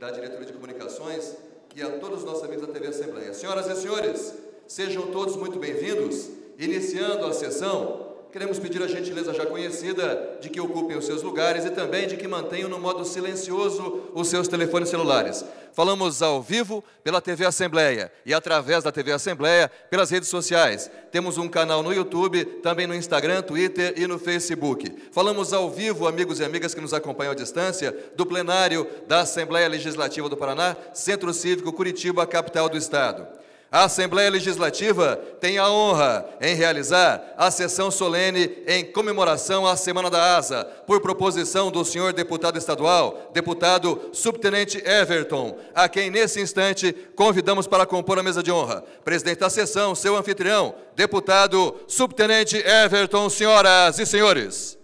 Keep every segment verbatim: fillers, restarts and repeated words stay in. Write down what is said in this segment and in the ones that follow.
da Diretoria de Comunicações e a todos os nossos amigos da T V Assembleia. Senhoras e senhores, sejam todos muito bem-vindos. Iniciando a sessão, queremos pedir a gentileza já conhecida de que ocupem os seus lugares e também de que mantenham no modo silencioso os seus telefones celulares. Falamos ao vivo pela T V Assembleia e através da T V Assembleia pelas redes sociais. Temos um canal no YouTube, também no Instagram, Twitter e no Facebook. Falamos ao vivo, amigos e amigas que nos acompanham à distância, do plenário da Assembleia Legislativa do Paraná, Centro Cívico Curitiba, capital do Estado. A Assembleia Legislativa tem a honra em realizar a sessão solene em comemoração à Semana da Asa, por proposição do senhor deputado estadual, deputado subtenente Everton, a quem nesse instante convidamos para compor a mesa de honra. Presidente da sessão, seu anfitrião, deputado subtenente Everton, senhoras e senhores.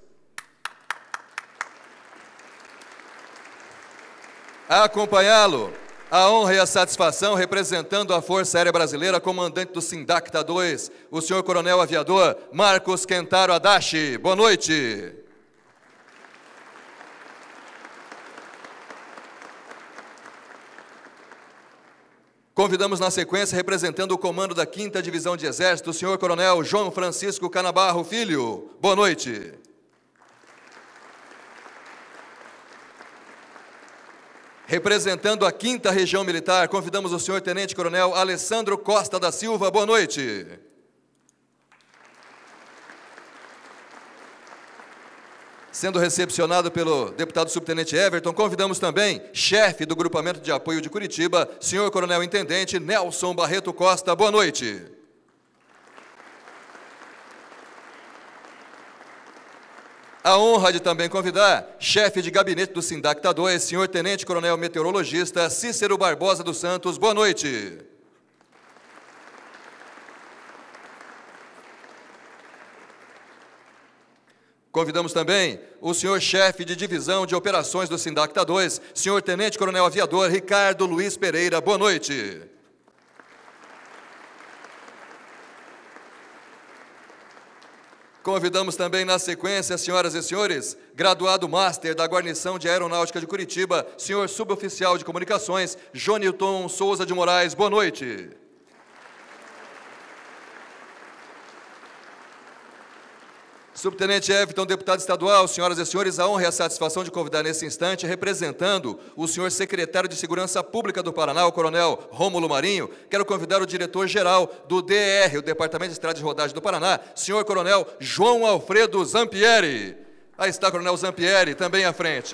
A acompanhá-lo, a honra e a satisfação, representando a Força Aérea Brasileira, comandante do Sindacta dois, o senhor coronel aviador Marcos Kentaro Adachi. Boa noite. Convidamos na sequência, representando o comando da quinta Divisão de Exército, o senhor coronel João Francisco Canabarro Filho. Boa noite. Representando a quinta Região Militar, convidamos o senhor Tenente-Coronel Alessandro Costa da Silva. Boa noite. Sendo recepcionado pelo deputado subtenente Everton, convidamos também chefe do Grupamento de Apoio de Curitiba, senhor Coronel Intendente Nelson Barreto Costa. Boa noite. A honra de também convidar chefe de gabinete do Sindacta dois, senhor Tenente-Coronel Meteorologista Cícero Barbosa dos Santos. Boa noite. Convidamos também o senhor chefe de divisão de operações do Sindacta dois, senhor Tenente-Coronel Aviador Ricardo Luiz Pereira. Boa noite. Convidamos também, na sequência, senhoras e senhores, graduado Master da Guarnição de Aeronáutica de Curitiba, senhor Suboficial de Comunicações, Jonilton Souza de Moraes. Boa noite. Subtenente Everton, deputado estadual, senhoras e senhores, a honra e a satisfação de convidar nesse instante, representando o senhor secretário de Segurança Pública do Paraná, o coronel Rômulo Marinho, quero convidar o diretor-geral do D E R, o Departamento de Estrada de Rodagem do Paraná, senhor coronel João Alfredo Zampieri. Aí está, coronel Zampieri, também à frente.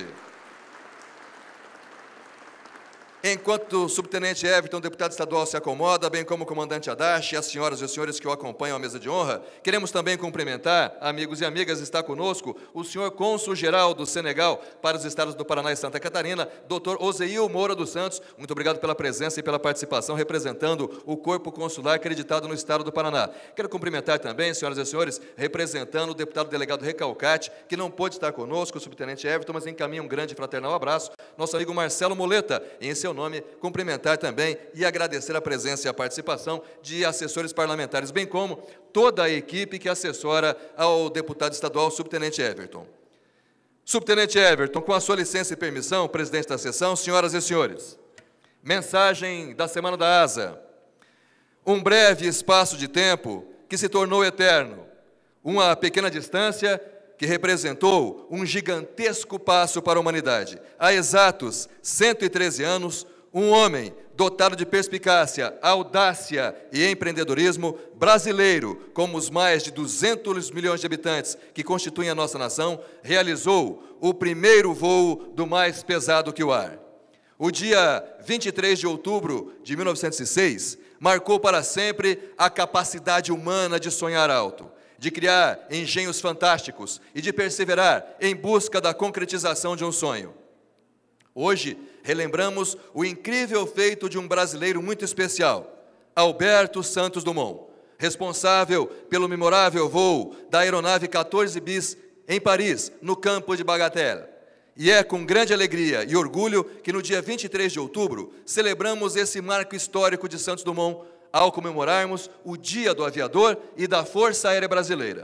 Enquanto o subtenente Everton, deputado estadual, se acomoda, bem como o comandante Adachi, as senhoras e os senhores que o acompanham à mesa de honra, queremos também cumprimentar, amigos e amigas, está conosco o senhor cônsul-geral do Senegal para os estados do Paraná e Santa Catarina, doutor Ozeil Moura dos Santos. Muito obrigado pela presença e pela participação, representando o corpo consular acreditado no estado do Paraná. Quero cumprimentar também, senhoras e senhores, representando o deputado delegado Recalcate, que não pôde estar conosco, o subtenente Everton, mas encaminha um grande fraternal abraço, nosso amigo Marcelo Moleta, em seu nome, cumprimentar também e agradecer a presença e a participação de assessores parlamentares, bem como toda a equipe que assessora ao deputado estadual, subtenente Everton. Subtenente Everton, com a sua licença e permissão, presidente da sessão, senhoras e senhores, mensagem da Semana da Asa. Um breve espaço de tempo que se tornou eterno, uma pequena distância que representou um gigantesco passo para a humanidade. Há exatos cento e treze anos, um homem dotado de perspicácia, audácia e empreendedorismo, brasileiro, como os mais de duzentos milhões de habitantes que constituem a nossa nação, realizou o primeiro voo do mais pesado que o ar. O dia vinte e três de outubro de mil novecentos e seis marcou para sempre a capacidade humana de sonhar alto, de criar engenhos fantásticos e de perseverar em busca da concretização de um sonho. Hoje, relembramos o incrível feito de um brasileiro muito especial, Alberto Santos Dumont, responsável pelo memorável voo da aeronave quatorze bis em Paris, no campo de Bagatelle. E é com grande alegria e orgulho que no dia vinte e três de outubro celebramos esse marco histórico de Santos Dumont, ao comemorarmos o Dia do Aviador e da Força Aérea Brasileira.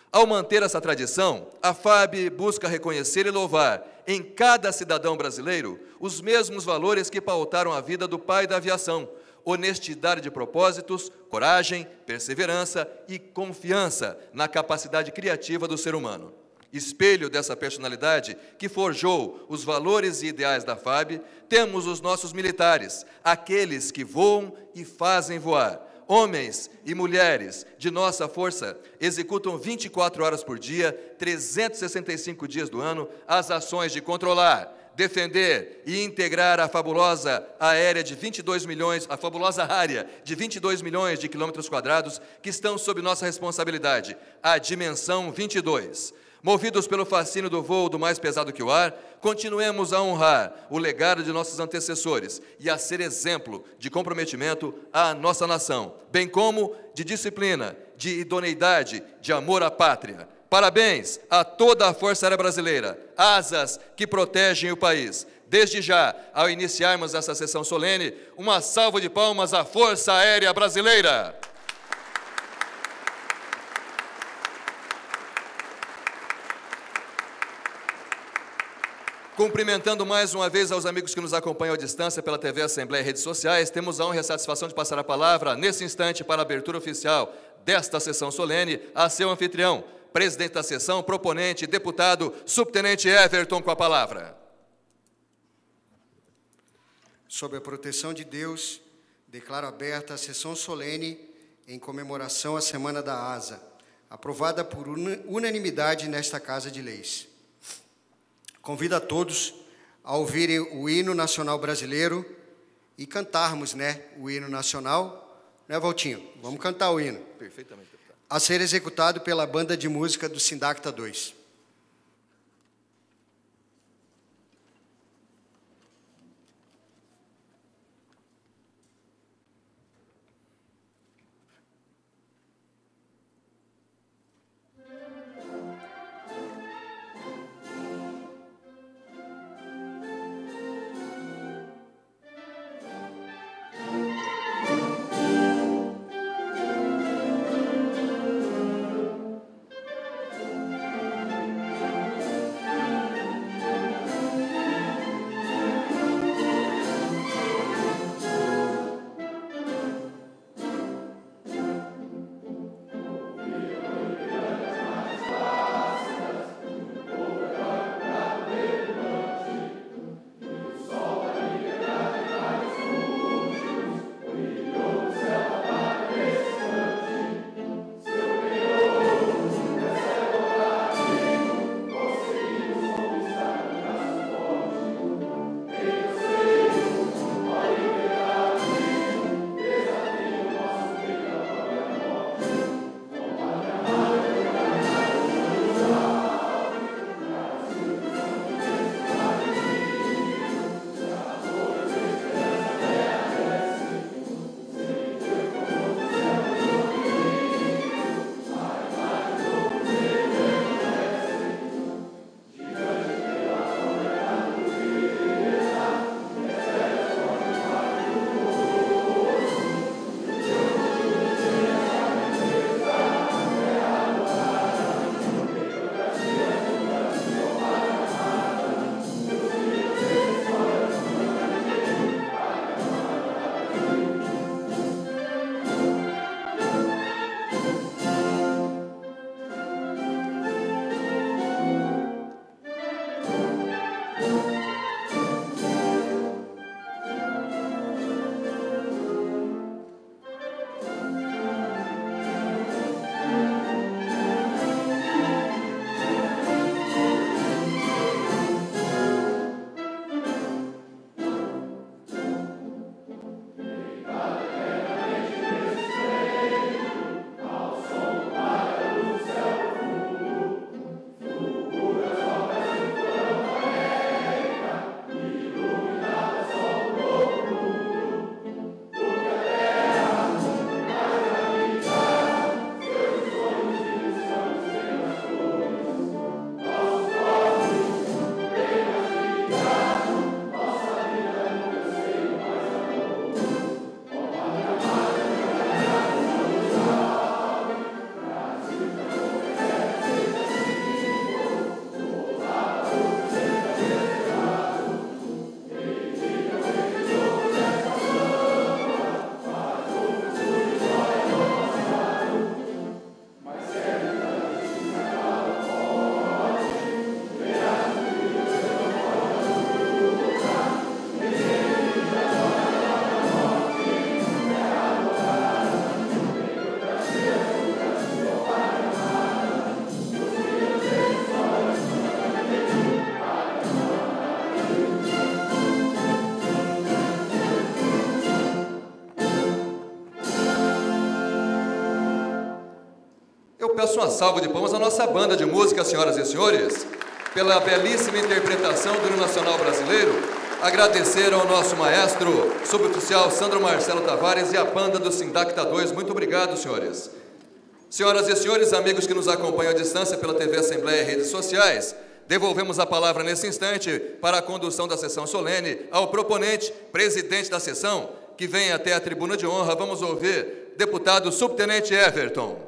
Ao manter essa tradição, a F A B busca reconhecer e louvar em cada cidadão brasileiro os mesmos valores que pautaram a vida do pai da aviação: honestidade de propósitos, coragem, perseverança e confiança na capacidade criativa do ser humano. Espelho dessa personalidade que forjou os valores e ideais da F A B, temos os nossos militares, aqueles que voam e fazem voar. Homens e mulheres de nossa força executam vinte e quatro horas por dia, trezentos e sessenta e cinco dias do ano, as ações de controlar, defender e integrar a fabulosa aérea de vinte e dois milhões, a fabulosa área de vinte e dois milhões de quilômetros quadrados que estão sob nossa responsabilidade, a dimensão vinte e dois. Movidos pelo fascínio do voo do mais pesado que o ar, continuemos a honrar o legado de nossos antecessores e a ser exemplo de comprometimento à nossa nação, bem como de disciplina, de idoneidade, de amor à pátria. Parabéns a toda a Força Aérea Brasileira, asas que protegem o país. Desde já, ao iniciarmos essa sessão solene, uma salva de palmas à Força Aérea Brasileira. Cumprimentando mais uma vez aos amigos que nos acompanham à distância pela T V Assembleia e redes sociais, temos a honra e a satisfação de passar a palavra, nesse instante, para a abertura oficial desta sessão solene, a seu anfitrião, presidente da sessão, proponente, deputado, subtenente Everton, com a palavra. Sob a proteção de Deus, declaro aberta a sessão solene em comemoração à Semana da Asa, aprovada por unanimidade nesta Casa de Leis. Convido a todos a ouvirem o hino nacional brasileiro e cantarmos, né, o hino nacional. Né, Valtinho? Vamos cantar o hino. Perfeitamente, deputado. A ser executado pela banda de música do Sindacta dois. Peço uma salva de palmas à nossa banda de música, senhoras e senhores, pela belíssima interpretação do hino nacional brasileiro. Agradecer ao nosso maestro, suboficial Sandro Marcelo Tavares e a banda do Sindacta dois. Muito obrigado, senhores. Senhoras e senhores, amigos que nos acompanham à distância pela T V Assembleia e redes sociais, devolvemos a palavra nesse instante para a condução da sessão solene ao proponente, presidente da sessão, que vem até a tribuna de honra. Vamos ouvir deputado subtenente Everton.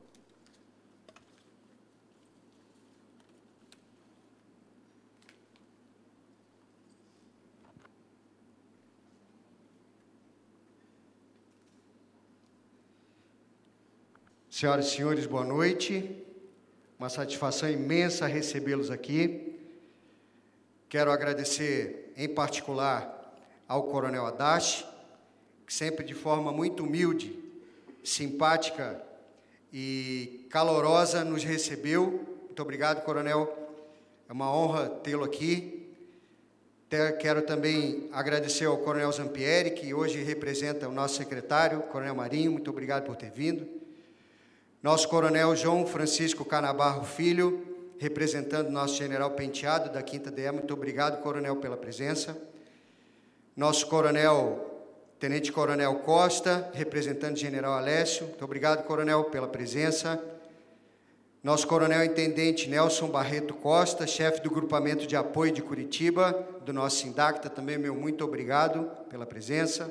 Senhoras e senhores, boa noite. Uma satisfação imensa recebê-los aqui. Quero agradecer, em particular, ao Coronel Adachi, que sempre de forma muito humilde, simpática e calorosa nos recebeu. Muito obrigado, Coronel. É uma honra tê-lo aqui. Quero também agradecer ao Coronel Zampieri, que hoje representa o nosso secretário, Coronel Marinho. Muito obrigado por ter vindo. Nosso Coronel João Francisco Canabarro Filho, representando nosso General Penteado, da quinta D E. Muito obrigado, Coronel, pela presença. Nosso Coronel, Tenente Coronel Costa, representando o General Alessio. Muito obrigado, Coronel, pela presença. Nosso Coronel Intendente Nelson Barreto Costa, chefe do Grupamento de Apoio de Curitiba, do nosso Sindacta, também meu muito obrigado pela presença.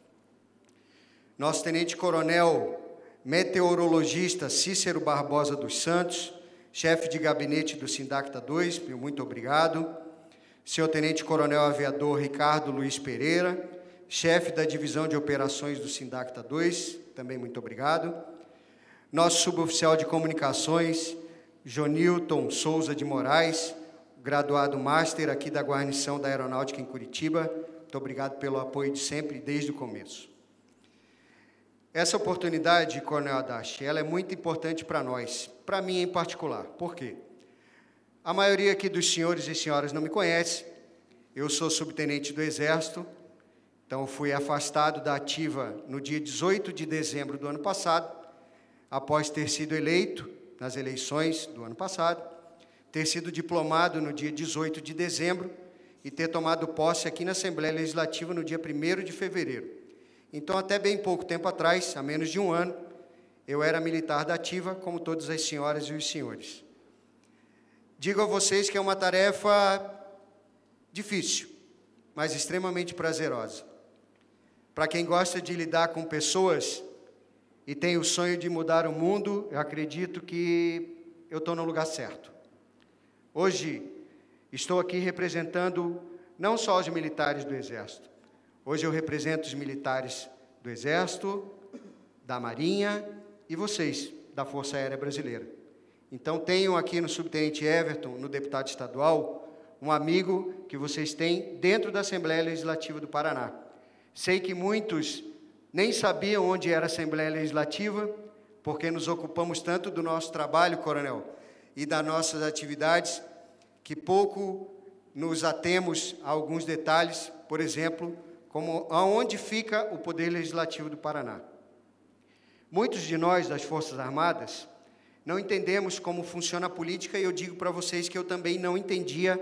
Nosso Tenente Coronel Meteorologista Cícero Barbosa dos Santos, chefe de gabinete do Sindacta dois, meu muito obrigado. Senhor Tenente Coronel Aviador Ricardo Luiz Pereira, chefe da Divisão de Operações do Sindacta dois, também muito obrigado. Nosso suboficial de comunicações, Jonilton Souza de Moraes, graduado Master aqui da Guarnição da Aeronáutica em Curitiba. Muito obrigado pelo apoio de sempre, desde o começo. Essa oportunidade, Coronel Adachi, ela é muito importante para nós, para mim em particular. Por quê? A maioria aqui dos senhores e senhoras não me conhece. Eu sou subtenente do Exército, então fui afastado da ativa no dia dezoito de dezembro do ano passado, após ter sido eleito nas eleições do ano passado, ter sido diplomado no dia dezoito de dezembro e ter tomado posse aqui na Assembleia Legislativa no dia primeiro de fevereiro. Então, até bem pouco tempo atrás, há menos de um ano, eu era militar da ativa, como todas as senhoras e os senhores. Digo a vocês que é uma tarefa difícil, mas extremamente prazerosa. Para quem gosta de lidar com pessoas e tem o sonho de mudar o mundo, eu acredito que eu estou no lugar certo. Hoje, estou aqui representando não só os militares do Exército. Hoje eu represento os militares do Exército, da Marinha e vocês, da Força Aérea Brasileira. Então, tenho aqui no subtenente Everton, no deputado estadual, um amigo que vocês têm dentro da Assembleia Legislativa do Paraná. Sei que muitos nem sabiam onde era a Assembleia Legislativa, porque nos ocupamos tanto do nosso trabalho, Coronel, e das nossas atividades, que pouco nos atemos a alguns detalhes, por exemplo, como aonde fica o Poder Legislativo do Paraná. Muitos de nós, das Forças Armadas, não entendemos como funciona a política, e eu digo para vocês que eu também não entendia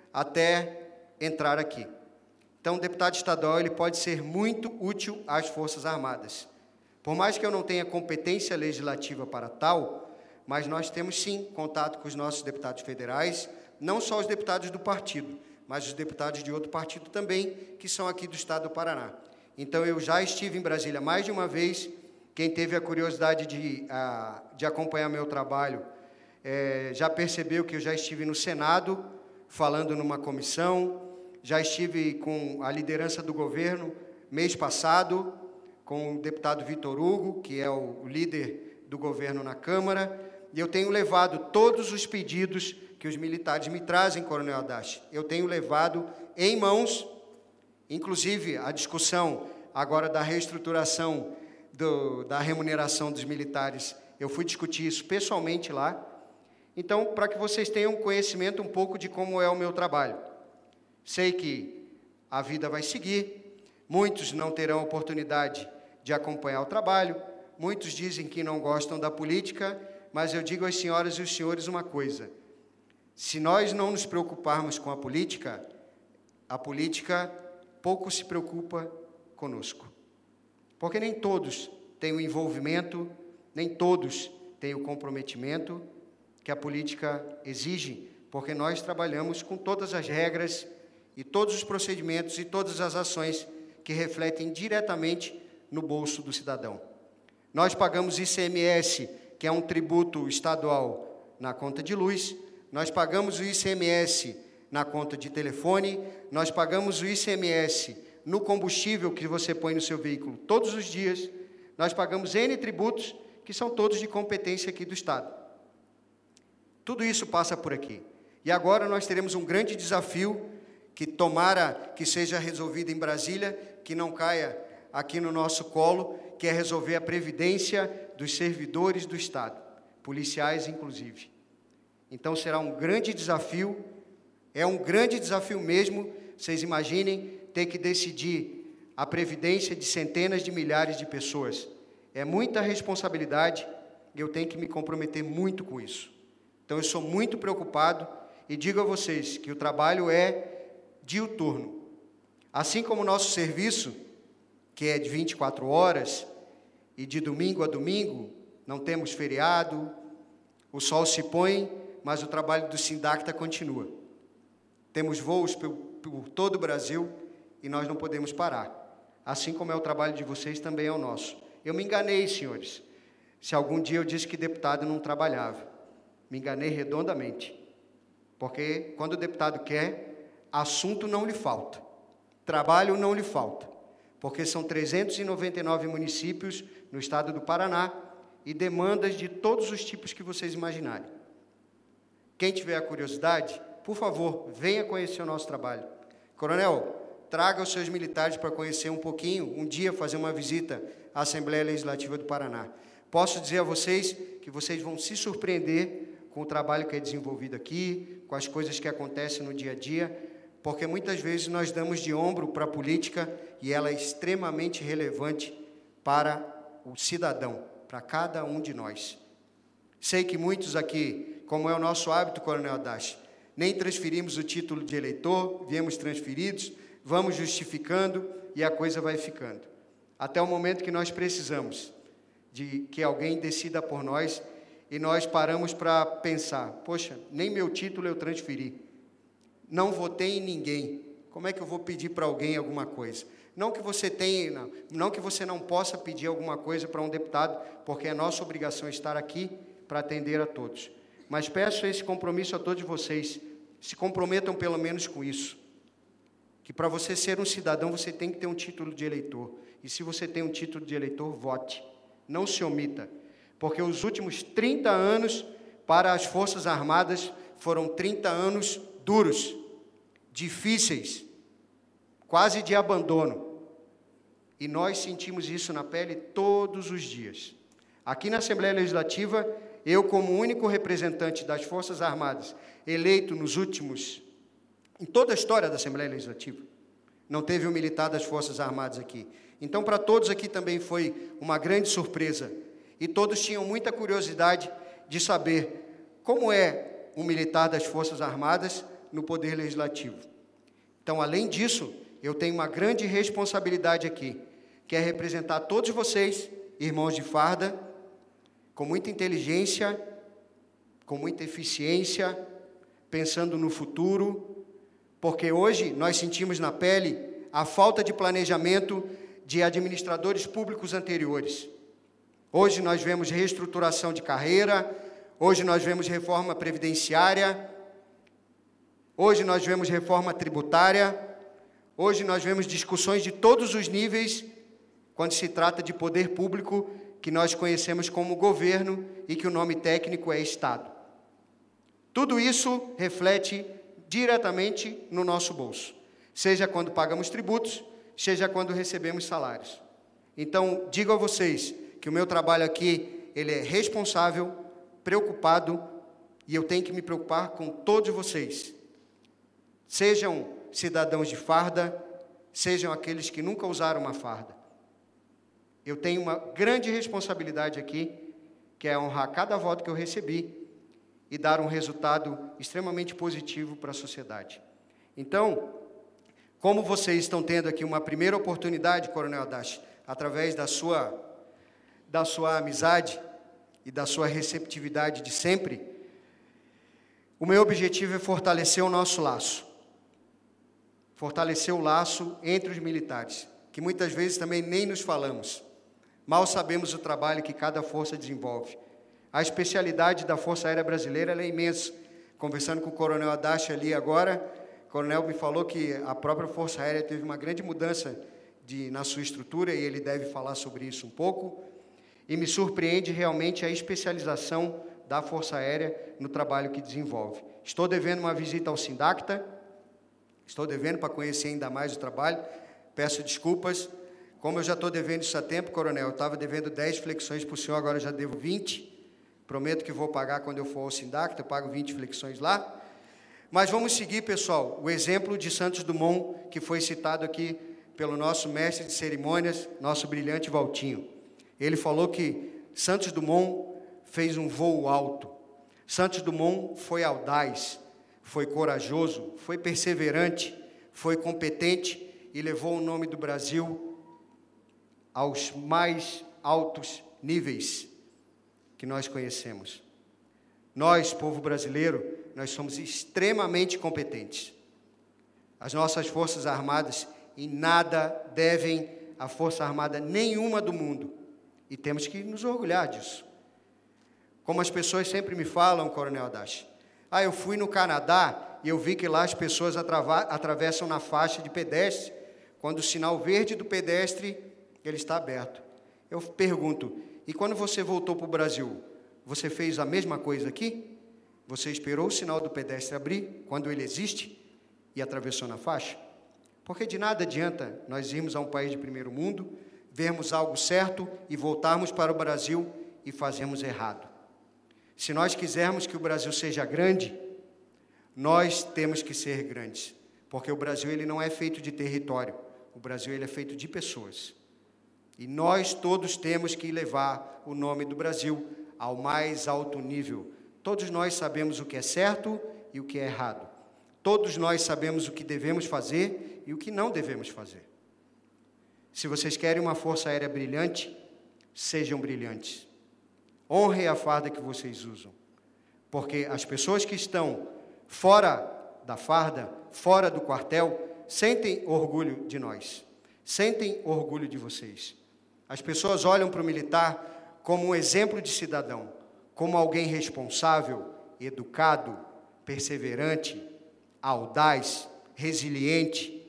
até entrar aqui. Então, o deputado estadual ele pode ser muito útil às Forças Armadas. Por mais que eu não tenha competência legislativa para tal, mas nós temos, sim, contato com os nossos deputados federais, não só os deputados do partido, mas os deputados de outro partido também, que são aqui do estado do Paraná. Então, eu já estive em Brasília mais de uma vez. Quem teve a curiosidade de, a, de acompanhar meu trabalho, é, já percebeu que eu já estive no Senado, falando numa comissão, já estive com a liderança do governo, mês passado, com o deputado Vitor Hugo, que é o líder do governo na Câmara, e eu tenho levado todos os pedidos que os militares me trazem, Coronel Adachi, eu tenho levado em mãos, inclusive a discussão agora da reestruturação do, da remuneração dos militares, eu fui discutir isso pessoalmente lá. Então, para que vocês tenham conhecimento um pouco de como é o meu trabalho. Sei que a vida vai seguir, muitos não terão oportunidade de acompanhar o trabalho, muitos dizem que não gostam da política, mas eu digo às senhoras e os senhores uma coisa: se nós não nos preocuparmos com a política, a política pouco se preocupa conosco. Porque nem todos têm o envolvimento, nem todos têm o comprometimento que a política exige, porque nós trabalhamos com todas as regras e todos os procedimentos e todas as ações que refletem diretamente no bolso do cidadão. Nós pagamos I C M S, que é um tributo estadual, na conta de luz, nós pagamos o I C M S na conta de telefone, nós pagamos o I C M S no combustível que você põe no seu veículo todos os dias, nós pagamos N tributos, que são todos de competência aqui do Estado. Tudo isso passa por aqui. E agora nós teremos um grande desafio, que tomara que seja resolvido em Brasília, que não caia aqui no nosso colo, que é resolver a previdência dos servidores do Estado, policiais inclusive. Então será um grande desafio, é um grande desafio mesmo. Vocês imaginem ter que decidir a previdência de centenas de milhares de pessoas. É muita responsabilidade e eu tenho que me comprometer muito com isso. Então eu sou muito preocupado e digo a vocês que o trabalho é diuturno. Assim como o nosso serviço, que é de vinte e quatro horas, e de domingo a domingo, não temos feriado, o sol se põe, mas o trabalho do Sindacta continua. Temos voos por, por todo o Brasil e nós não podemos parar. Assim como é o trabalho de vocês, também é o nosso. Eu me enganei, senhores, se algum dia eu disse que deputado não trabalhava. Me enganei redondamente. Porque quando o deputado quer, assunto não lhe falta, trabalho não lhe falta. Porque são trezentos e noventa e nove municípios no estado do Paraná e demandas de todos os tipos que vocês imaginarem. Quem tiver a curiosidade, por favor, venha conhecer o nosso trabalho. Coronel, traga os seus militares para conhecer um pouquinho, um dia fazer uma visita à Assembleia Legislativa do Paraná. Posso dizer a vocês que vocês vão se surpreender com o trabalho que é desenvolvido aqui, com as coisas que acontecem no dia a dia, porque muitas vezes nós damos de ombro para a política e ela é extremamente relevante para o cidadão, para cada um de nós. Sei que muitos aqui, como é o nosso hábito, Coronel Adachi, nem transferimos o título de eleitor, viemos transferidos, vamos justificando e a coisa vai ficando. Até o momento que nós precisamos de que alguém decida por nós e nós paramos para pensar, poxa, nem meu título eu transferi, não votei em ninguém, como é que eu vou pedir para alguém alguma coisa? Não que você tenha, não, não que você não possa pedir alguma coisa para um deputado, porque é nossa obrigação estar aqui para atender a todos. Mas peço esse compromisso a todos vocês, se comprometam pelo menos com isso, que para você ser um cidadão, você tem que ter um título de eleitor, e se você tem um título de eleitor, vote, não se omita, porque os últimos trinta anos para as Forças Armadas foram trinta anos duros, difíceis, quase de abandono, e nós sentimos isso na pele todos os dias. Aqui na Assembleia Legislativa, eu, como único representante das Forças Armadas, eleito nos últimos, em toda a história da Assembleia Legislativa, não teve um militar das Forças Armadas aqui. Então, para todos aqui também foi uma grande surpresa, e todos tinham muita curiosidade de saber como é um militar das Forças Armadas no Poder Legislativo. Então, além disso, eu tenho uma grande responsabilidade aqui, que é representar todos vocês, irmãos de farda, com muita inteligência, com muita eficiência, pensando no futuro, porque hoje nós sentimos na pele a falta de planejamento de administradores públicos anteriores. Hoje nós vemos reestruturação de carreira, hoje nós vemos reforma previdenciária, hoje nós vemos reforma tributária, hoje nós vemos discussões de todos os níveis, quando se trata de poder público, que nós conhecemos como governo e que o nome técnico é Estado. Tudo isso reflete diretamente no nosso bolso, seja quando pagamos tributos, seja quando recebemos salários. Então, digo a vocês que o meu trabalho aqui, ele é responsável, preocupado, e eu tenho que me preocupar com todos vocês. Sejam cidadãos de farda, sejam aqueles que nunca usaram uma farda. Eu tenho uma grande responsabilidade aqui que é honrar cada voto que eu recebi e dar um resultado extremamente positivo para a sociedade. Então, como vocês estão tendo aqui uma primeira oportunidade, Coronel Adachi, através da sua, da sua amizade e da sua receptividade de sempre, o meu objetivo é fortalecer o nosso laço. Fortalecer o laço entre os militares, que muitas vezes também nem nos falamos. Mal sabemos o trabalho que cada força desenvolve. A especialidade da Força Aérea Brasileira ela é imensa. Conversando com o Coronel Adachi ali agora, o Coronel me falou que a própria Força Aérea teve uma grande mudança de, na sua estrutura, e ele deve falar sobre isso um pouco. E me surpreende realmente a especialização da Força Aérea no trabalho que desenvolve. Estou devendo uma visita ao Sindacta, estou devendo para conhecer ainda mais o trabalho, peço desculpas. Como eu já estou devendo isso há tempo, Coronel, eu estava devendo dez flexões para o senhor, agora eu já devo vinte. Prometo que vou pagar quando eu for ao Sindacta, eu pago vinte flexões lá. Mas vamos seguir, pessoal, o exemplo de Santos Dumont, que foi citado aqui pelo nosso mestre de cerimônias, nosso brilhante Valtinho. Ele falou que Santos Dumont fez um voo alto. Santos Dumont foi audaz, foi corajoso, foi perseverante, foi competente e levou o nome do Brasil aos mais altos níveis que nós conhecemos. Nós, povo brasileiro, nós somos extremamente competentes. As nossas Forças Armadas em nada devem a Força Armada nenhuma do mundo. E temos que nos orgulhar disso. Como as pessoas sempre me falam, Coronel Adachi, ah, eu fui no Canadá e eu vi que lá as pessoas atrava- atravessam na faixa de pedestre, quando o sinal verde do pedestre ele está aberto. Eu pergunto, e quando você voltou para o Brasil, você fez a mesma coisa aqui? Você esperou o sinal do pedestre abrir, quando ele existe, e atravessou na faixa? Porque de nada adianta nós irmos a um país de primeiro mundo, vermos algo certo e voltarmos para o Brasil e fazermos errado. Se nós quisermos que o Brasil seja grande, nós temos que ser grandes, porque o Brasil ele não é feito de território, o Brasil ele é feito de pessoas. E nós todos temos que levar o nome do Brasil ao mais alto nível. Todos nós sabemos o que é certo e o que é errado. Todos nós sabemos o que devemos fazer e o que não devemos fazer. Se vocês querem uma força aérea brilhante, sejam brilhantes. Honrem a farda que vocês usam. Porque as pessoas que estão fora da farda, fora do quartel, sentem orgulho de nós. Sentem orgulho de vocês. As pessoas olham para o militar como um exemplo de cidadão, como alguém responsável, educado, perseverante, audaz, resiliente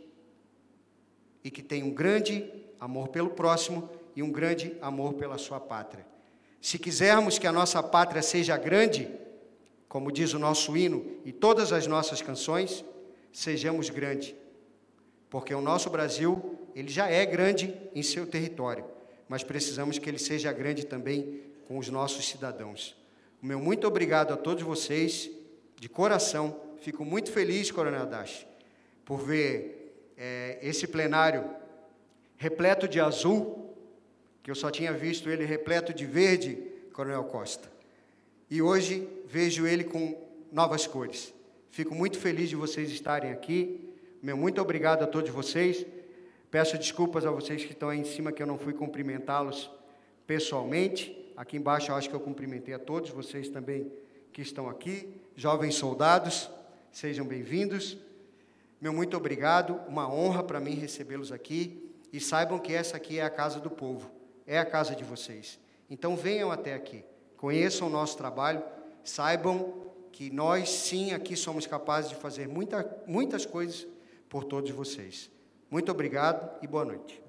e que tem um grande amor pelo próximo e um grande amor pela sua pátria. Se quisermos que a nossa pátria seja grande, como diz o nosso hino e todas as nossas canções, sejamos grandes, porque o nosso Brasil, ele já é grande em seu território, mas precisamos que ele seja grande também com os nossos cidadãos. O meu muito obrigado a todos vocês, de coração. Fico muito feliz, Coronel Adachi, por ver é, esse plenário repleto de azul, que eu só tinha visto ele repleto de verde, Coronel Costa. E hoje vejo ele com novas cores. Fico muito feliz de vocês estarem aqui. Meu muito obrigado a todos vocês. Peço desculpas a vocês que estão aí em cima, que eu não fui cumprimentá-los pessoalmente. Aqui embaixo eu acho que eu cumprimentei a todos, vocês também que estão aqui. Jovens soldados, sejam bem-vindos. Meu muito obrigado, uma honra para mim recebê-los aqui. E saibam que essa aqui é a casa do povo, é a casa de vocês. Então venham até aqui, conheçam o nosso trabalho, saibam que nós sim aqui somos capazes de fazer muita, muitas coisas por todos vocês. Muito obrigado e boa noite.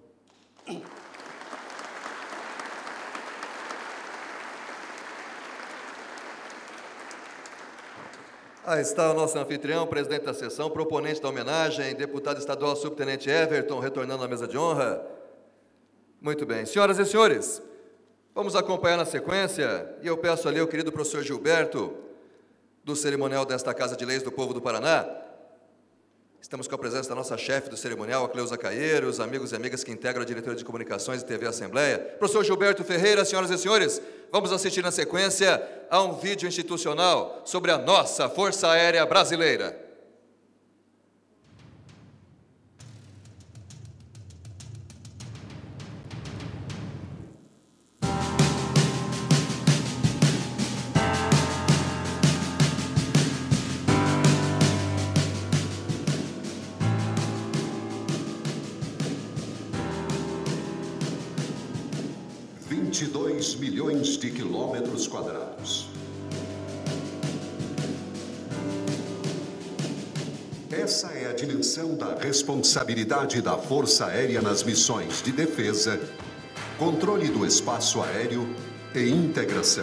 Aí está o nosso anfitrião, presidente da sessão, proponente da homenagem, deputado estadual subtenente Everton, retornando à mesa de honra. Muito bem. Senhoras e senhores, vamos acompanhar na sequência, e eu peço ali ao querido professor Gilberto, do cerimonial desta Casa de Leis do Povo do Paraná, Estamos com a presença da nossa chefe do cerimonial, a Cleusa Caeiro, os amigos e amigas que integram a diretoria de comunicações e T V Assembleia. Professor Gilberto Ferreira, senhoras e senhores, vamos assistir na sequência a um vídeo institucional sobre a nossa Força Aérea Brasileira. vinte e dois milhões de quilômetros quadrados. Essa é a dimensão da responsabilidade da Força Aérea nas missões de defesa, controle do espaço aéreo e integração.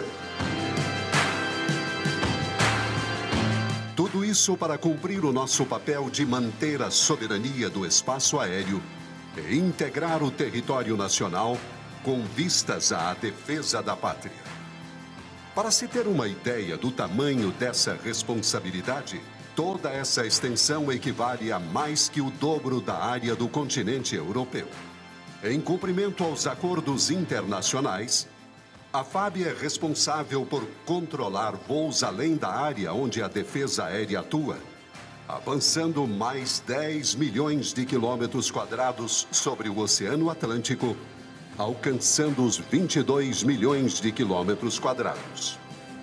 Tudo isso para cumprir o nosso papel de manter a soberania do espaço aéreo e integrar o território nacional com vistas à defesa da pátria. Para se ter uma ideia do tamanho dessa responsabilidade, toda essa extensão equivale a mais que o dobro da área do continente europeu. Em cumprimento aos acordos internacionais, a FAB é responsável por controlar voos além da área onde a defesa aérea atua, avançando mais dez milhões de quilômetros quadrados sobre o Oceano Atlântico, alcançando os vinte e dois milhões de quilômetros quadrados.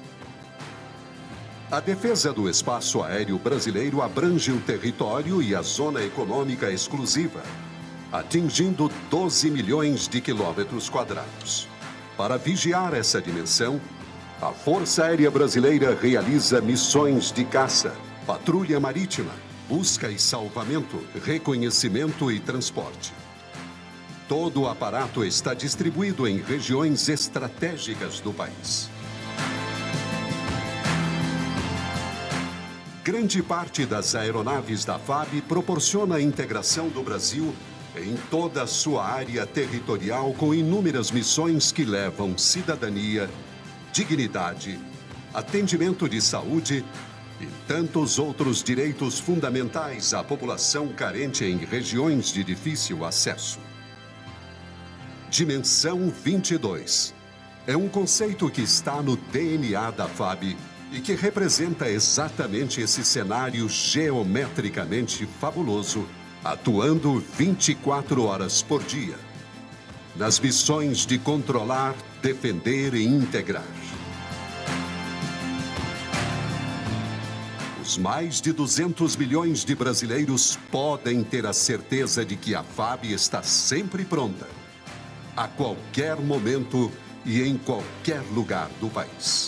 A defesa do espaço aéreo brasileiro abrange o território e a zona econômica exclusiva, atingindo doze milhões de quilômetros quadrados. Para vigiar essa dimensão, a Força Aérea Brasileira realiza missões de caça, patrulha marítima, busca e salvamento, reconhecimento e transporte. Todo o aparato está distribuído em regiões estratégicas do país. Grande parte das aeronaves da FAB proporciona a integração do Brasil em toda a sua área territorial com inúmeras missões que levam cidadania, dignidade, atendimento de saúde e tantos outros direitos fundamentais à população carente em regiões de difícil acesso. Dimensão vinte e dois. É um conceito que está no D N A da FAB e que representa exatamente esse cenário geometricamente fabuloso, atuando vinte e quatro horas por dia, nas missões de controlar, defender e integrar. Os mais de duzentos milhões de brasileiros podem ter a certeza de que a FAB está sempre pronta, a qualquer momento e em qualquer lugar do país.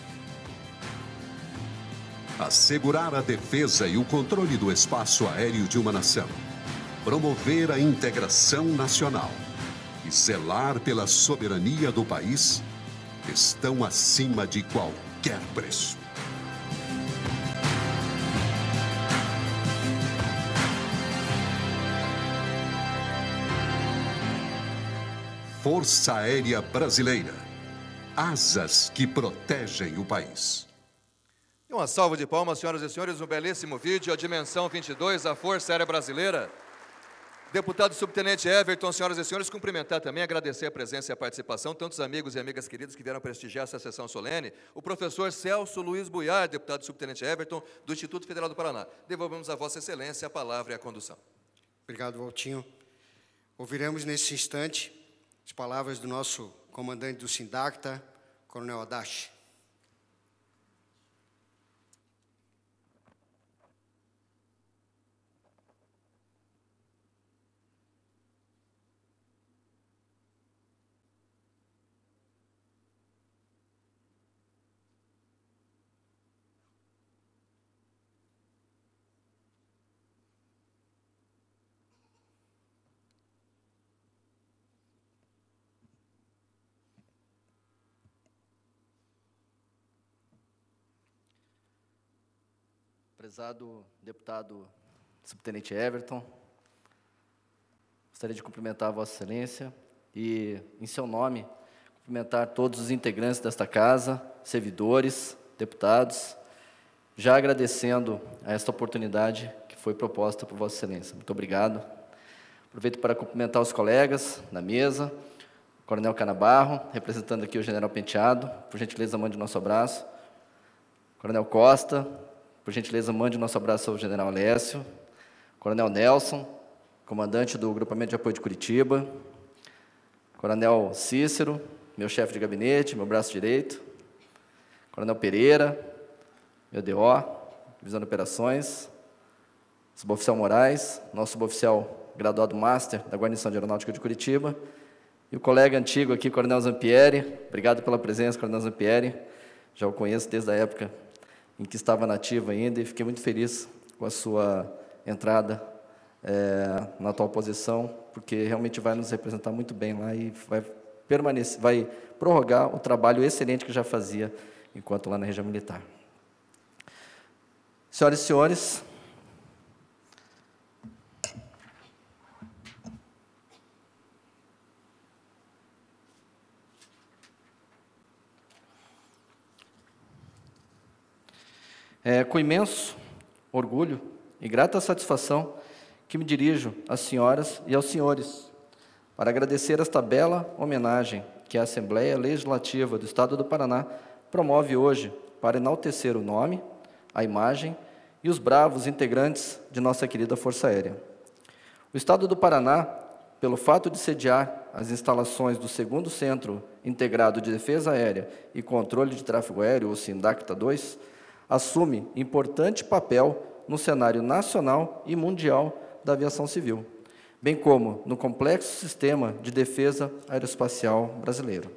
Assegurar a defesa e o controle do espaço aéreo de uma nação, promover a integração nacional e zelar pela soberania do país estão acima de qualquer preço. Força Aérea Brasileira. Asas que protegem o país. E uma salva de palmas, senhoras e senhores, um belíssimo vídeo, a Dimensão vinte e dois, a Força Aérea Brasileira. Deputado Subtenente Everton, senhoras e senhores, cumprimentar também, agradecer a presença e a participação, tantos amigos e amigas queridos que vieram prestigiar essa sessão solene, o professor Celso Luiz Buiar, deputado Subtenente Everton, do Instituto Federal do Paraná. Devolvemos a Vossa Excelência a palavra e a condução. Obrigado, Valtinho. Ouviremos nesse instante as palavras do nosso comandante do SINDACTA, Coronel Adachi. Prezado deputado Subtenente Everton, gostaria de cumprimentar a Vossa Excelência e, em seu nome, cumprimentar todos os integrantes desta casa, servidores, deputados já agradecendo a esta oportunidade que foi proposta por Vossa Excelência. Muito obrigado. Aproveito para cumprimentar os colegas da mesa, o Coronel Canabarro, representando aqui o General Penteado, por gentileza, mande o nosso abraço. Coronel Costa, por gentileza, mande o nosso abraço ao General Alessio. Coronel Nelson, comandante do Grupamento de Apoio de Curitiba. Coronel Cícero, meu chefe de gabinete, meu braço direito. Coronel Pereira, meu D O, Divisão de Operações. Suboficial Moraes, nosso suboficial graduado Master da Guarnição de Aeronáutica de Curitiba. E o colega antigo aqui, Coronel Zampieri. Obrigado pela presença, Coronel Zampieri. Já o conheço desde a época em que estava nativo ainda e fiquei muito feliz com a sua entrada é, na atual posição, porque realmente vai nos representar muito bem lá e vai permanecer, vai prorrogar o trabalho excelente que já fazia enquanto lá na região militar. Senhoras e senhores, é com imenso orgulho e grata satisfação que me dirijo às senhoras e aos senhores para agradecer esta bela homenagem que a Assembleia Legislativa do Estado do Paraná promove hoje para enaltecer o nome, a imagem e os bravos integrantes de nossa querida Força Aérea. O Estado do Paraná, pelo fato de sediar as instalações do segundo Centro Integrado de Defesa Aérea e Controle de Tráfego Aéreo, o SINDACTA dois, assume importante papel no cenário nacional e mundial da aviação civil, bem como no complexo sistema de defesa aeroespacial brasileiro.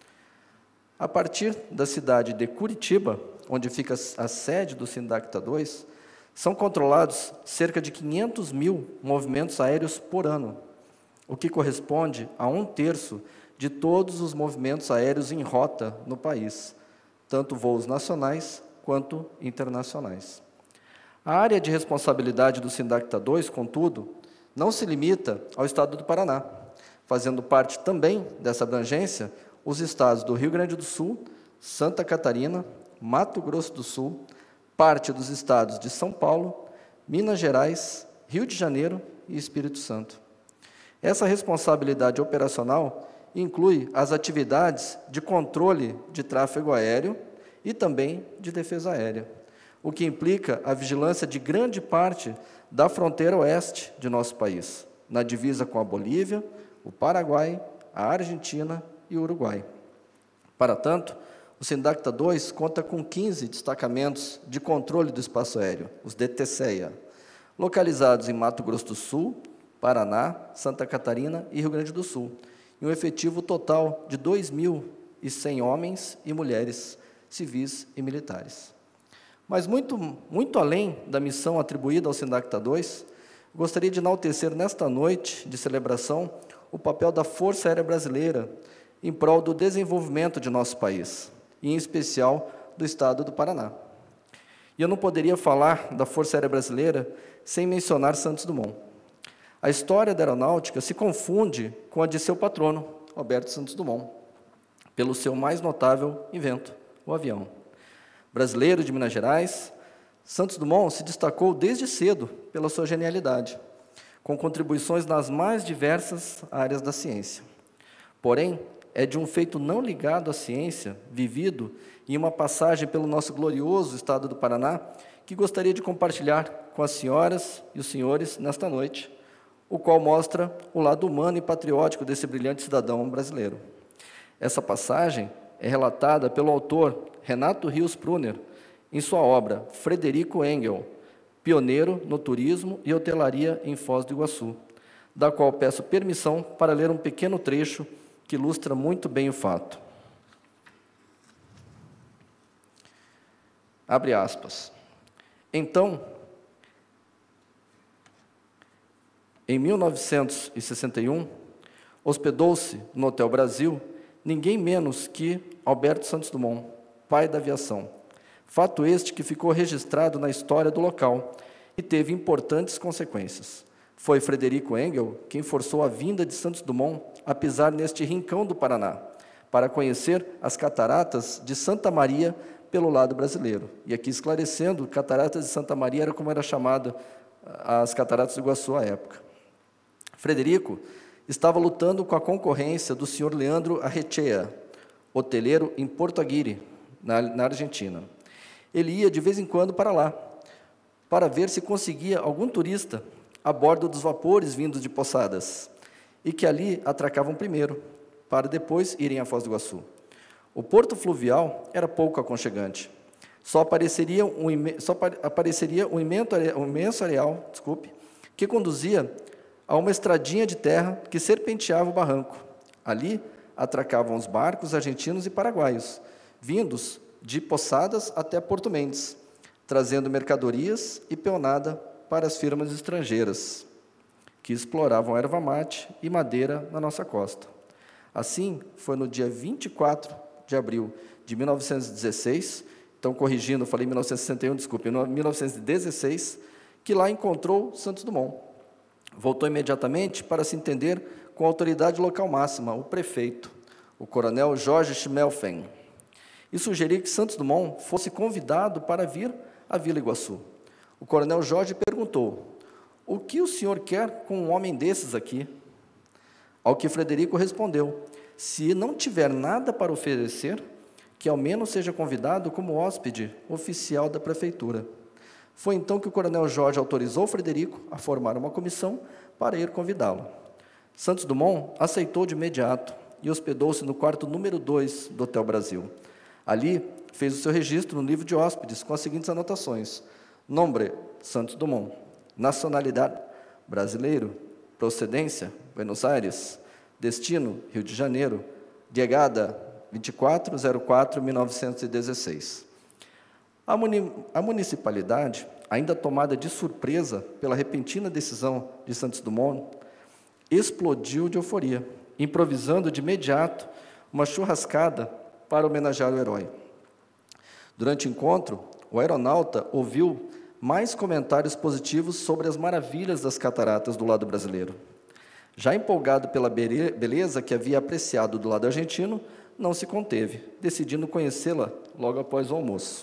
A partir da cidade de Curitiba, onde fica a sede do SINDACTA dois, são controlados cerca de quinhentos mil movimentos aéreos por ano, o que corresponde a um terço de todos os movimentos aéreos em rota no país, tanto voos nacionais quanto internacionais. A área de responsabilidade do SINDACTA dois, contudo, não se limita ao Estado do Paraná, fazendo parte também dessa abrangência os estados do Rio Grande do Sul, Santa Catarina, Mato Grosso do Sul, parte dos estados de São Paulo, Minas Gerais, Rio de Janeiro e Espírito Santo. Essa responsabilidade operacional inclui as atividades de controle de tráfego aéreo e também de defesa aérea, o que implica a vigilância de grande parte da fronteira oeste de nosso país, na divisa com a Bolívia, o Paraguai, a Argentina e o Uruguai. Para tanto, o SINDACTA dois conta com quinze destacamentos de controle do espaço aéreo, os D T C E A, localizados em Mato Grosso do Sul, Paraná, Santa Catarina e Rio Grande do Sul, e um efetivo total de dois mil e cem homens e mulheres, civis e militares. Mas, muito, muito além da missão atribuída ao SINDACTA dois, gostaria de enaltecer nesta noite de celebração o papel da Força Aérea Brasileira em prol do desenvolvimento de nosso país, e em especial do Estado do Paraná. E eu não poderia falar da Força Aérea Brasileira sem mencionar Santos Dumont. A história da aeronáutica se confunde com a de seu patrono, Alberto Santos Dumont, pelo seu mais notável invento, o avião. Brasileiro de Minas Gerais, Santos Dumont se destacou desde cedo pela sua genialidade, com contribuições nas mais diversas áreas da ciência. Porém, é de um feito não ligado à ciência, vivido em uma passagem pelo nosso glorioso Estado do Paraná, que gostaria de compartilhar com as senhoras e os senhores nesta noite, o qual mostra o lado humano e patriótico desse brilhante cidadão brasileiro. Essa passagem é relatada pelo autor Renato Rios Pruner, em sua obra Frederico Engel, pioneiro no turismo e hotelaria em Foz do Iguaçu, da qual peço permissão para ler um pequeno trecho que ilustra muito bem o fato. Abre aspas. Então, em mil novecentos e sessenta e um, hospedou-se no Hotel Brasil ninguém menos que Alberto Santos Dumont, pai da aviação. Fato este que ficou registrado na história do local e teve importantes consequências. Foi Frederico Engel quem forçou a vinda de Santos Dumont a pisar neste rincão do Paraná, para conhecer as cataratas de Santa Maria pelo lado brasileiro. E aqui esclarecendo, Cataratas de Santa Maria era como era chamada as Cataratas do Iguaçu à época. Frederico estava lutando com a concorrência do senhor Leandro Arrechea, hoteleiro em Porto Aguirre, na, na Argentina. Ele ia de vez em quando para lá, para ver se conseguia algum turista a bordo dos vapores vindos de Poçadas, e que ali atracavam primeiro, para depois irem à Foz do Iguaçu. O porto fluvial era pouco aconchegante. Só apareceria um, só apareceria um imenso, um imenso areal, desculpe, que conduzia a uma estradinha de terra que serpenteava o barranco. Ali atracavam os barcos argentinos e paraguaios, vindos de Poçadas até Porto Mendes, trazendo mercadorias e peonada para as firmas estrangeiras, que exploravam erva mate e madeira na nossa costa. Assim, foi no dia vinte e quatro de abril de mil novecentos e dezesseis, então, corrigindo, falei mil novecentos e sessenta e um, desculpe, mil novecentos e dezesseis, que lá encontrou Santos Dumont. Voltou imediatamente para se entender com a autoridade local máxima, o prefeito, o coronel Jorge Schmelfen, e sugeriu que Santos Dumont fosse convidado para vir à Vila Iguaçu. O coronel Jorge perguntou: o que o senhor quer com um homem desses aqui? Ao que Frederico respondeu: se não tiver nada para oferecer, que ao menos seja convidado como hóspede oficial da prefeitura. Foi então que o coronel Jorge autorizou Frederico a formar uma comissão para ir convidá-lo. Santos Dumont aceitou de imediato e hospedou-se no quarto número dois do Hotel Brasil. Ali, fez o seu registro no livro de hóspedes com as seguintes anotações: Nombre, Santos Dumont. Nacionalidade, brasileiro. Procedência, Buenos Aires. Destino, Rio de Janeiro. Chegada, vinte e quatro de quatro de mil novecentos e dezesseis. A, muni a municipalidade, ainda tomada de surpresa pela repentina decisão de Santos Dumont, explodiu de euforia, improvisando de imediato uma churrascada para homenagear o herói. Durante o encontro, o aeronauta ouviu mais comentários positivos sobre as maravilhas das cataratas do lado brasileiro. Já empolgado pela beleza que havia apreciado do lado argentino, não se conteve, decidindo conhecê-la logo após o almoço.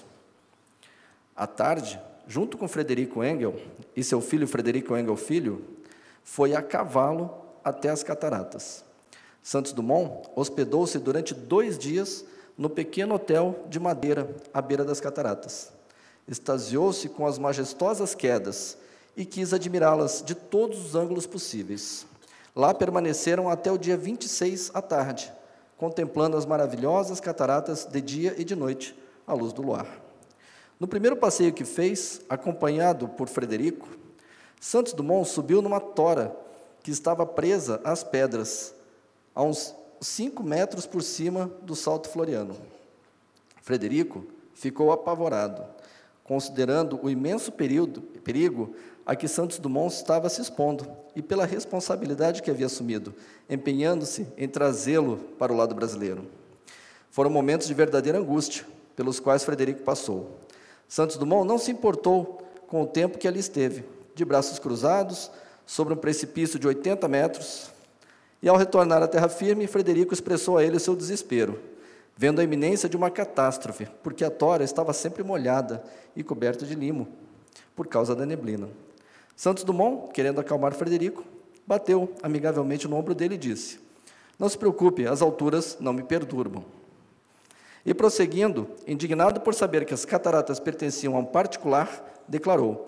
À tarde, junto com Frederico Engel e seu filho Frederico Engel Filho, foi a cavalo até as cataratas. Santos Dumont hospedou-se durante dois dias no pequeno hotel de madeira à beira das cataratas. Extasiou-se com as majestosas quedas e quis admirá-las de todos os ângulos possíveis. Lá permaneceram até o dia vinte e seis à tarde, contemplando as maravilhosas cataratas de dia e de noite, à luz do luar. No primeiro passeio que fez, acompanhado por Frederico, Santos Dumont subiu numa tora que estava presa às pedras, a uns cinco metros por cima do Salto Floriano. Frederico ficou apavorado, considerando o imenso período, perigo a que Santos Dumont estava se expondo e pela responsabilidade que havia assumido, empenhando-se em trazê-lo para o lado brasileiro. Foram momentos de verdadeira angústia, pelos quais Frederico passou. Santos Dumont não se importou com o tempo que ali esteve, de braços cruzados, sobre um precipício de oitenta metros, e, ao retornar à terra firme, Frederico expressou a ele o seu desespero, vendo a iminência de uma catástrofe, porque a tora estava sempre molhada e coberta de limo, por causa da neblina. Santos Dumont, querendo acalmar Frederico, bateu amigavelmente no ombro dele e disse: não se preocupe, as alturas não me perturbam. E, prosseguindo, indignado por saber que as cataratas pertenciam a um particular, declarou: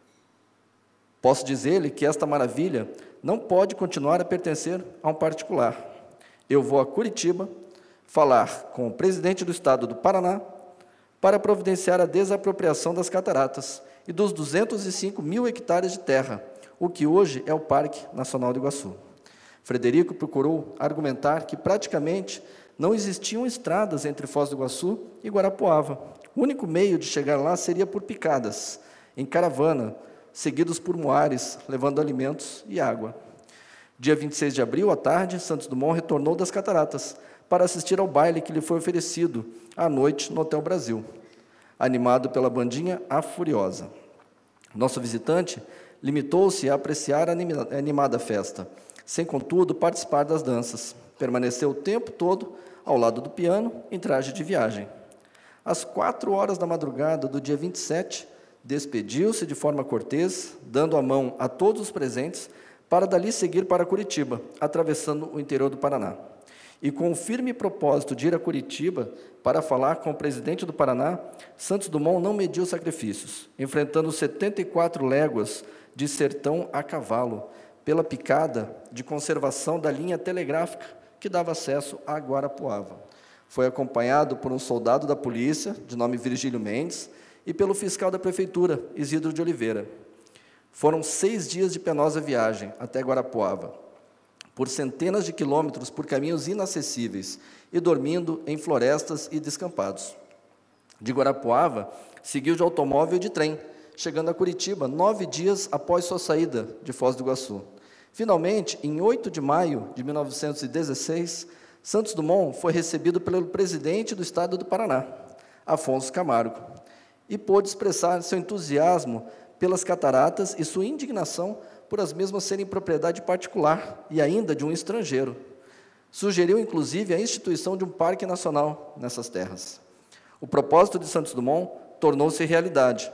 posso dizer-lhe que esta maravilha não pode continuar a pertencer a um particular. Eu vou a Curitiba falar com o presidente do estado do Paraná para providenciar a desapropriação das cataratas e dos duzentos e cinco mil hectares de terra, o que hoje é o Parque Nacional do Iguaçu. Frederico procurou argumentar que praticamente não existiam estradas entre Foz do Iguaçu e Guarapuava. O único meio de chegar lá seria por picadas, em caravana, seguidos por muares, levando alimentos e água. Dia vinte e seis de abril, à tarde, Santos Dumont retornou das cataratas para assistir ao baile que lhe foi oferecido à noite no Hotel Brasil, animado pela bandinha A Furiosa. Nosso visitante limitou-se a apreciar a animada festa, sem, contudo, participar das danças. Permaneceu o tempo todo ao lado do piano, em traje de viagem. às quatro horas da madrugada do dia vinte e sete, despediu-se de forma cortês, dando a mão a todos os presentes, para dali seguir para Curitiba, atravessando o interior do Paraná. E com o firme propósito de ir a Curitiba para falar com o presidente do Paraná, Santos Dumont não mediu sacrifícios, enfrentando setenta e quatro léguas de sertão a cavalo, pela picada de conservação da linha telegráfica que dava acesso a Guarapuava. Foi acompanhado por um soldado da polícia, de nome Virgílio Mendes, e pelo fiscal da prefeitura, Isidro de Oliveira. Foram seis dias de penosa viagem até Guarapuava, por centenas de quilômetros por caminhos inacessíveis e dormindo em florestas e descampados. De Guarapuava, seguiu de automóvel e de trem, chegando a Curitiba nove dias após sua saída de Foz do Iguaçu. Finalmente, em oito de maio de mil novecentos e dezesseis, Santos Dumont foi recebido pelo presidente do Estado do Paraná, Afonso Camargo, e pôde expressar seu entusiasmo pelas cataratas e sua indignação por as mesmas serem propriedade particular e ainda de um estrangeiro. Sugeriu, inclusive, a instituição de um parque nacional nessas terras. O propósito de Santos Dumont tornou-se realidade,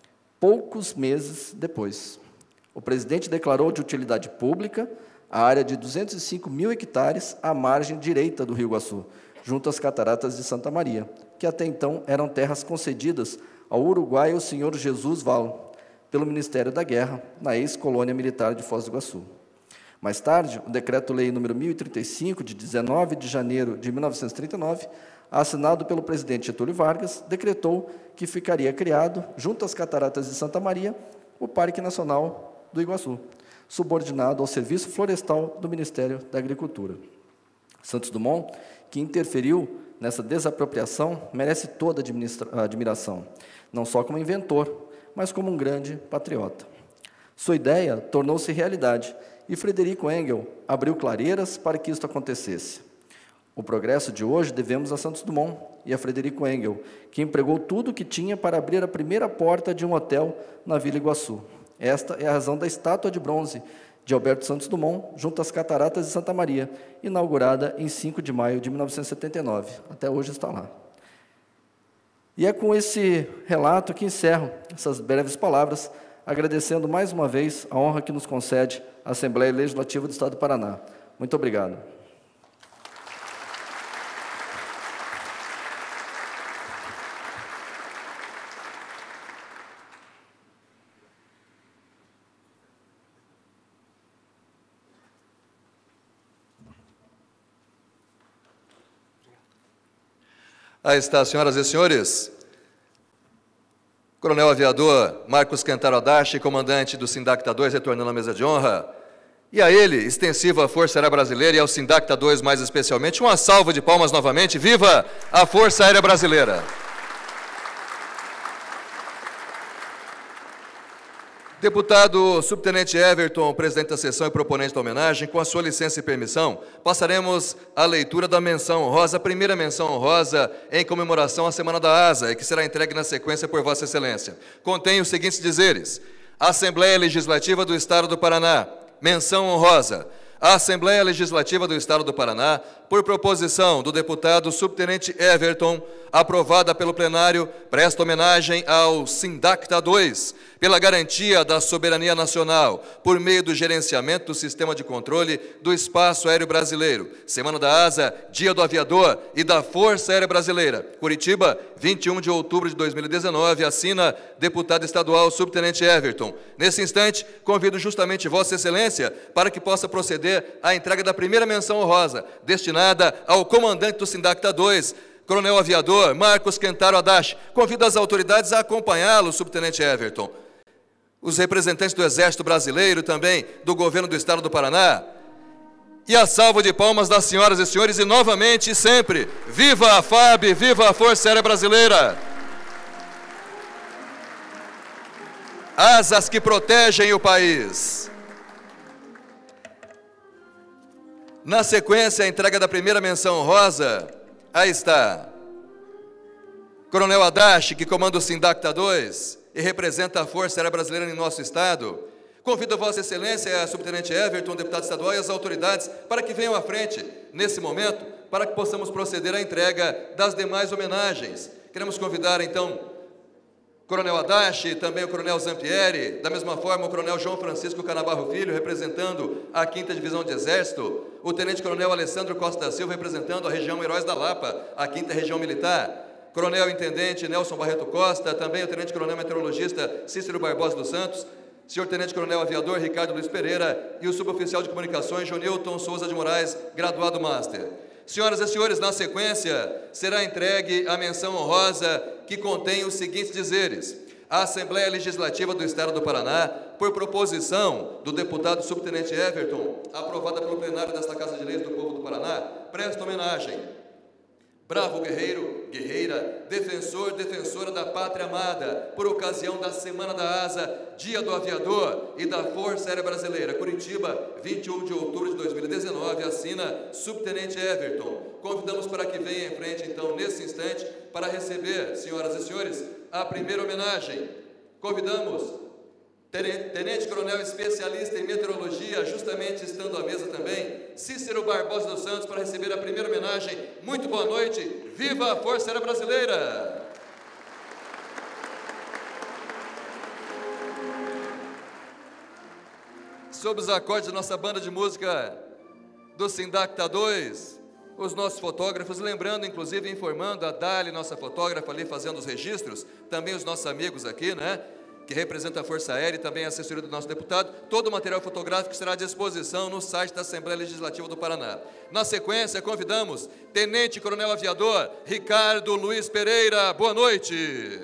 poucos meses depois. O presidente declarou de utilidade pública a área de duzentos e cinco mil hectares à margem direita do Rio Iguaçu, junto às cataratas de Santa Maria, que até então eram terras concedidas ao uruguaio senhor Jesus Val, pelo Ministério da Guerra, na ex-colônia militar de Foz do Iguaçu. Mais tarde, o Decreto-Lei número mil e trinta e cinco, de dezenove de janeiro de mil novecentos e trinta e nove, assinado pelo presidente Getúlio Vargas, decretou que ficaria criado, junto às cataratas de Santa Maria, o Parque Nacional do Iguaçu, subordinado ao Serviço Florestal do Ministério da Agricultura. Santos Dumont, que interferiu nessa desapropriação, merece toda a admiração, não só como inventor, mas como um grande patriota. Sua ideia tornou-se realidade, e Frederico Engel abriu clareiras para que isto acontecesse. O progresso de hoje devemos a Santos Dumont e a Frederico Engel, que empregou tudo o que tinha para abrir a primeira porta de um hotel na Vila Iguaçu. Esta é a razão da estátua de bronze de Alberto Santos Dumont, junto às cataratas de Santa Maria, inaugurada em cinco de maio de mil novecentos e setenta e nove. Até hoje está lá. E é com esse relato que encerro essas breves palavras, agradecendo mais uma vez a honra que nos concede a Assembleia Legislativa do Estado do Paraná. Muito obrigado. Aí está, senhoras e senhores, Coronel Aviador Marcos Quentaro Adachi, comandante do Sindacta dois, retornando à mesa de honra. E a ele, extensiva Força Aérea Brasileira, e ao Sindacta dois mais especialmente, uma salva de palmas novamente. Viva a Força Aérea Brasileira! Deputado Subtenente Everton, presidente da sessão e proponente da homenagem, com a sua licença e permissão, passaremos a leitura da menção honrosa, a primeira menção honrosa em comemoração à Semana da Asa, e que será entregue na sequência por Vossa Excelência. Contém os seguintes dizeres: Assembleia Legislativa do Estado do Paraná, menção honrosa. A Assembleia Legislativa do Estado do Paraná, por proposição do deputado Subtenente Everton, aprovada pelo plenário, presta homenagem ao Sindacta dois, pela garantia da soberania nacional, por meio do gerenciamento do sistema de controle do espaço aéreo brasileiro. Semana da Asa, Dia do Aviador e da Força Aérea Brasileira. Curitiba, vinte e um de outubro de dois mil e dezenove, assina deputado estadual Subtenente Everton. Nesse instante, convido justamente Vossa Excelência para que possa proceder à entrega da primeira menção honrosa, destinada ao comandante do Sindacta dois, Coronel Aviador Marcos Quentaro Adachi. Convido as autoridades a acompanhá-lo, Subtenente Everton. Os representantes do Exército Brasileiro, também do Governo do Estado do Paraná. E a salva de palmas das senhoras e senhores, e novamente e sempre, viva a F A B, viva a Força Aérea Brasileira! Asas que protegem o país. Na sequência, a entrega da primeira menção honrosa. Aí está. Coronel Adachi, que comanda o Sindacta dois e representa a Força Aérea Brasileira em nosso estado. Convido a Vossa Excelência, a Subtenente Everton, deputado estadual, e as autoridades para que venham à frente, nesse momento, para que possamos proceder à entrega das demais homenagens Queremos convidar, então, o Coronel Adachi, também o Coronel Zampieri, da mesma forma o Coronel João Francisco Canabarro Filho, representando a quinta Divisão de Exército, o Tenente Coronel Alessandro Costa da Silva, representando a região Heróis da Lapa, a quinta Região Militar, Coronel Intendente Nelson Barreto Costa, também o Tenente Coronel Meteorologista Cícero Barbosa dos Santos, Senhor Tenente Coronel Aviador Ricardo Luiz Pereira e o Suboficial de Comunicações Jonilton Souza de Moraes, graduado Master. Senhoras e senhores, na sequência, será entregue a menção honrosa que contém os seguintes dizeres. A Assembleia Legislativa do Estado do Paraná, por proposição do deputado subtenente Everton, aprovada pelo plenário desta Casa de Leis do Povo do Paraná, presta homenagem. Bravo guerreiro, guerreira, defensor, defensora da pátria amada, por ocasião da Semana da Asa, Dia do Aviador e da Força Aérea Brasileira, Curitiba, vinte e um de outubro de dois mil e dezenove, assina Subtenente Everton. Convidamos para que venha em frente, então, nesse instante, para receber, senhoras e senhores, a primeira homenagem. Convidamos Tenente Coronel Especialista em Meteorologia, justamente estando à mesa também, Cícero Barbosa dos Santos, para receber a primeira homenagem. Muito boa noite, viva a Força Aérea Brasileira! Sob os acordes da nossa banda de música do Sindacta dois, os nossos fotógrafos, lembrando, inclusive, informando a Dali, nossa fotógrafa ali fazendo os registros, também os nossos amigos aqui, né? Que representa a Força Aérea e também a assessoria do nosso deputado, todo o material fotográfico estará à disposição no site da Assembleia Legislativa do Paraná. Na sequência, convidamos Tenente Coronel Aviador Ricardo Luiz Pereira. Boa noite.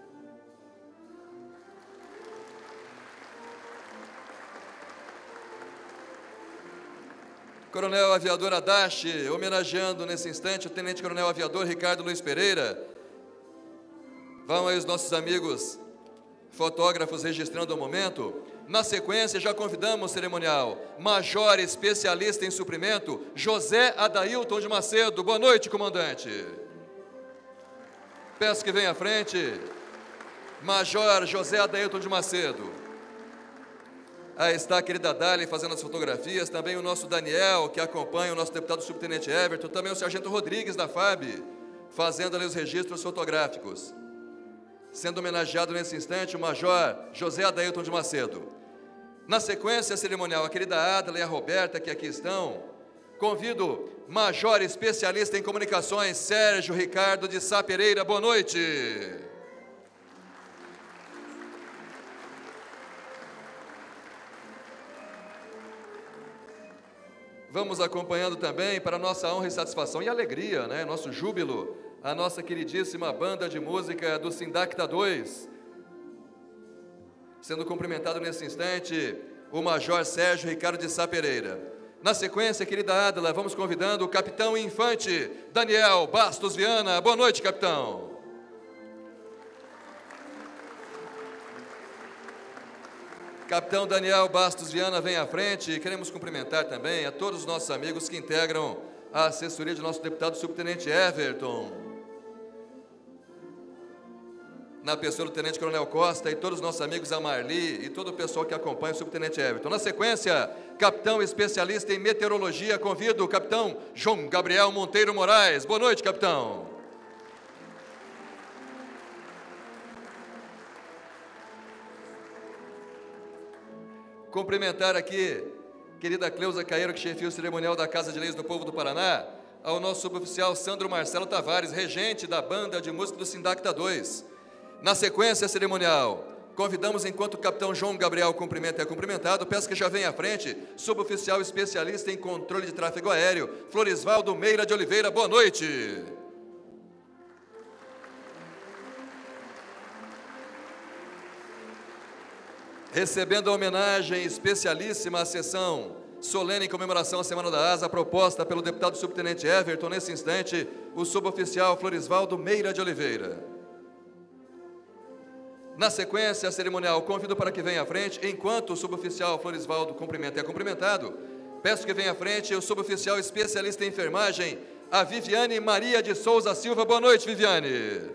Coronel Aviador Adachi, homenageando nesse instante o Tenente Coronel Aviador Ricardo Luiz Pereira. Vão aí os nossos amigos fotógrafos registrando o momento. Na sequência, já convidamos o cerimonial Major Especialista em Suprimento, José Adailton de Macedo. Boa noite, comandante. Peço que venha à frente, Major José Adailton de Macedo. Aí está a querida Dali fazendo as fotografias, também o nosso Daniel, que acompanha o nosso deputado subtenente Everton, também o Sargento Rodrigues da F A B, fazendo ali os registros fotográficos. Sendo homenageado nesse instante o Major José Adailton de Macedo. Na sequência cerimonial, a querida Adla e a Roberta, que aqui estão, convido Major Especialista em Comunicações, Sérgio Ricardo de Sá Pereira. Boa noite. Vamos acompanhando também, para nossa honra e satisfação e alegria, né, nosso júbilo, a nossa queridíssima banda de música do Sindacta dois. Sendo cumprimentado nesse instante o Major Sérgio Ricardo de Sá Pereira. Na sequência, querida Adla, vamos convidando o Capitão Infante Daniel Bastos Viana. Boa noite, capitão. Capitão Daniel Bastos Viana, vem à frente. Queremos cumprimentar também a todos os nossos amigos que integram a assessoria de nosso deputado subtenente Everton, na pessoa do Tenente Coronel Costa e todos os nossos amigos, a Marli e todo o pessoal que acompanha o subtenente Everton. Na sequência, Capitão Especialista em Meteorologia, convido o Capitão João Gabriel Monteiro Moraes. Boa noite, capitão. Cumprimentar aqui, querida Cleusa Caeiro, que chefia o cerimonial da Casa de Leis do Povo do Paraná, ao nosso suboficial Sandro Marcelo Tavares, regente da banda de música do Sindacta dois. Na sequência cerimonial, convidamos, enquanto o capitão João Gabriel cumprimenta e é cumprimentado, peço que já venha à frente, suboficial especialista em controle de tráfego aéreo, Florisvaldo Meira de Oliveira. Boa noite. Recebendo a homenagem especialíssima à sessão solene em comemoração à Semana da Asa, proposta pelo deputado subtenente Everton, nesse instante, o suboficial Florisvaldo Meira de Oliveira. Na sequência cerimonial, convido para que venha à frente, enquanto o suboficial Florisvaldo cumprimenta e é cumprimentado, peço que venha à frente o suboficial especialista em enfermagem, a Viviane Maria de Souza Silva. Boa noite, Viviane.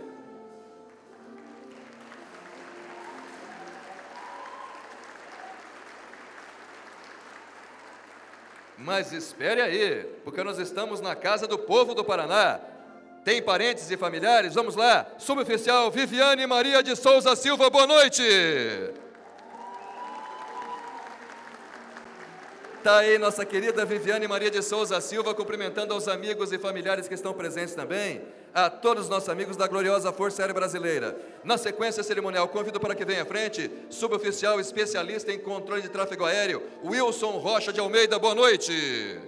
Mas espere aí, porque nós estamos na Casa do Povo do Paraná. Tem parentes e familiares? Vamos lá. Suboficial Viviane Maria de Souza Silva, boa noite. Está aí nossa querida Viviane Maria de Souza Silva, cumprimentando aos amigos e familiares que estão presentes também, a todos os nossos amigos da gloriosa Força Aérea Brasileira. Na sequência cerimonial, convido para que venha à frente, suboficial especialista em controle de tráfego aéreo, Wilson Rocha de Almeida, boa noite.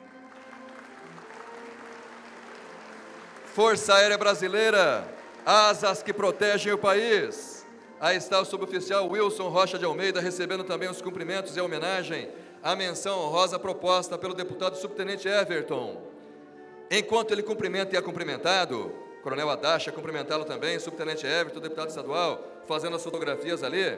Força Aérea Brasileira, asas que protegem o país. Aí está o suboficial Wilson Rocha de Almeida, recebendo também os cumprimentos e a homenagem, a menção honrosa proposta pelo deputado subtenente Everton. Enquanto ele cumprimenta e é cumprimentado, Coronel Adacha cumprimentá-lo também, subtenente Everton, deputado estadual, fazendo as fotografias ali.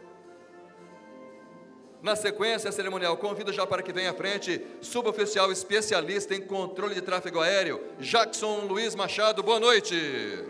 Na sequência cerimonial, convido já para que venha à frente, suboficial especialista em controle de tráfego aéreo, Jackson Luiz Machado, boa noite.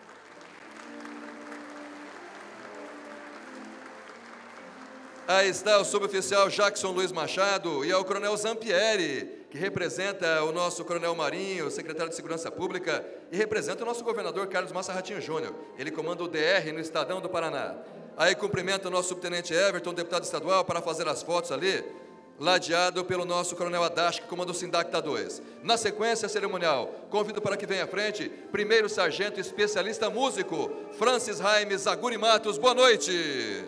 Aí está o suboficial Jackson Luiz Machado e é o coronel Zampieri, que representa o nosso coronel Marinho, secretário de Segurança Pública, e representa o nosso governador Carlos Massa Ratinho Júnior. Ele comanda o D R no Estadão do Paraná. Aí cumprimenta o nosso subtenente Everton, deputado estadual, para fazer as fotos ali, ladeado pelo nosso coronel Adachi, que comanda o Sindacta dois. Na sequência cerimonial, convido para que venha à frente, primeiro sargento especialista músico, Francis Jaime Zaguri Matos, boa noite.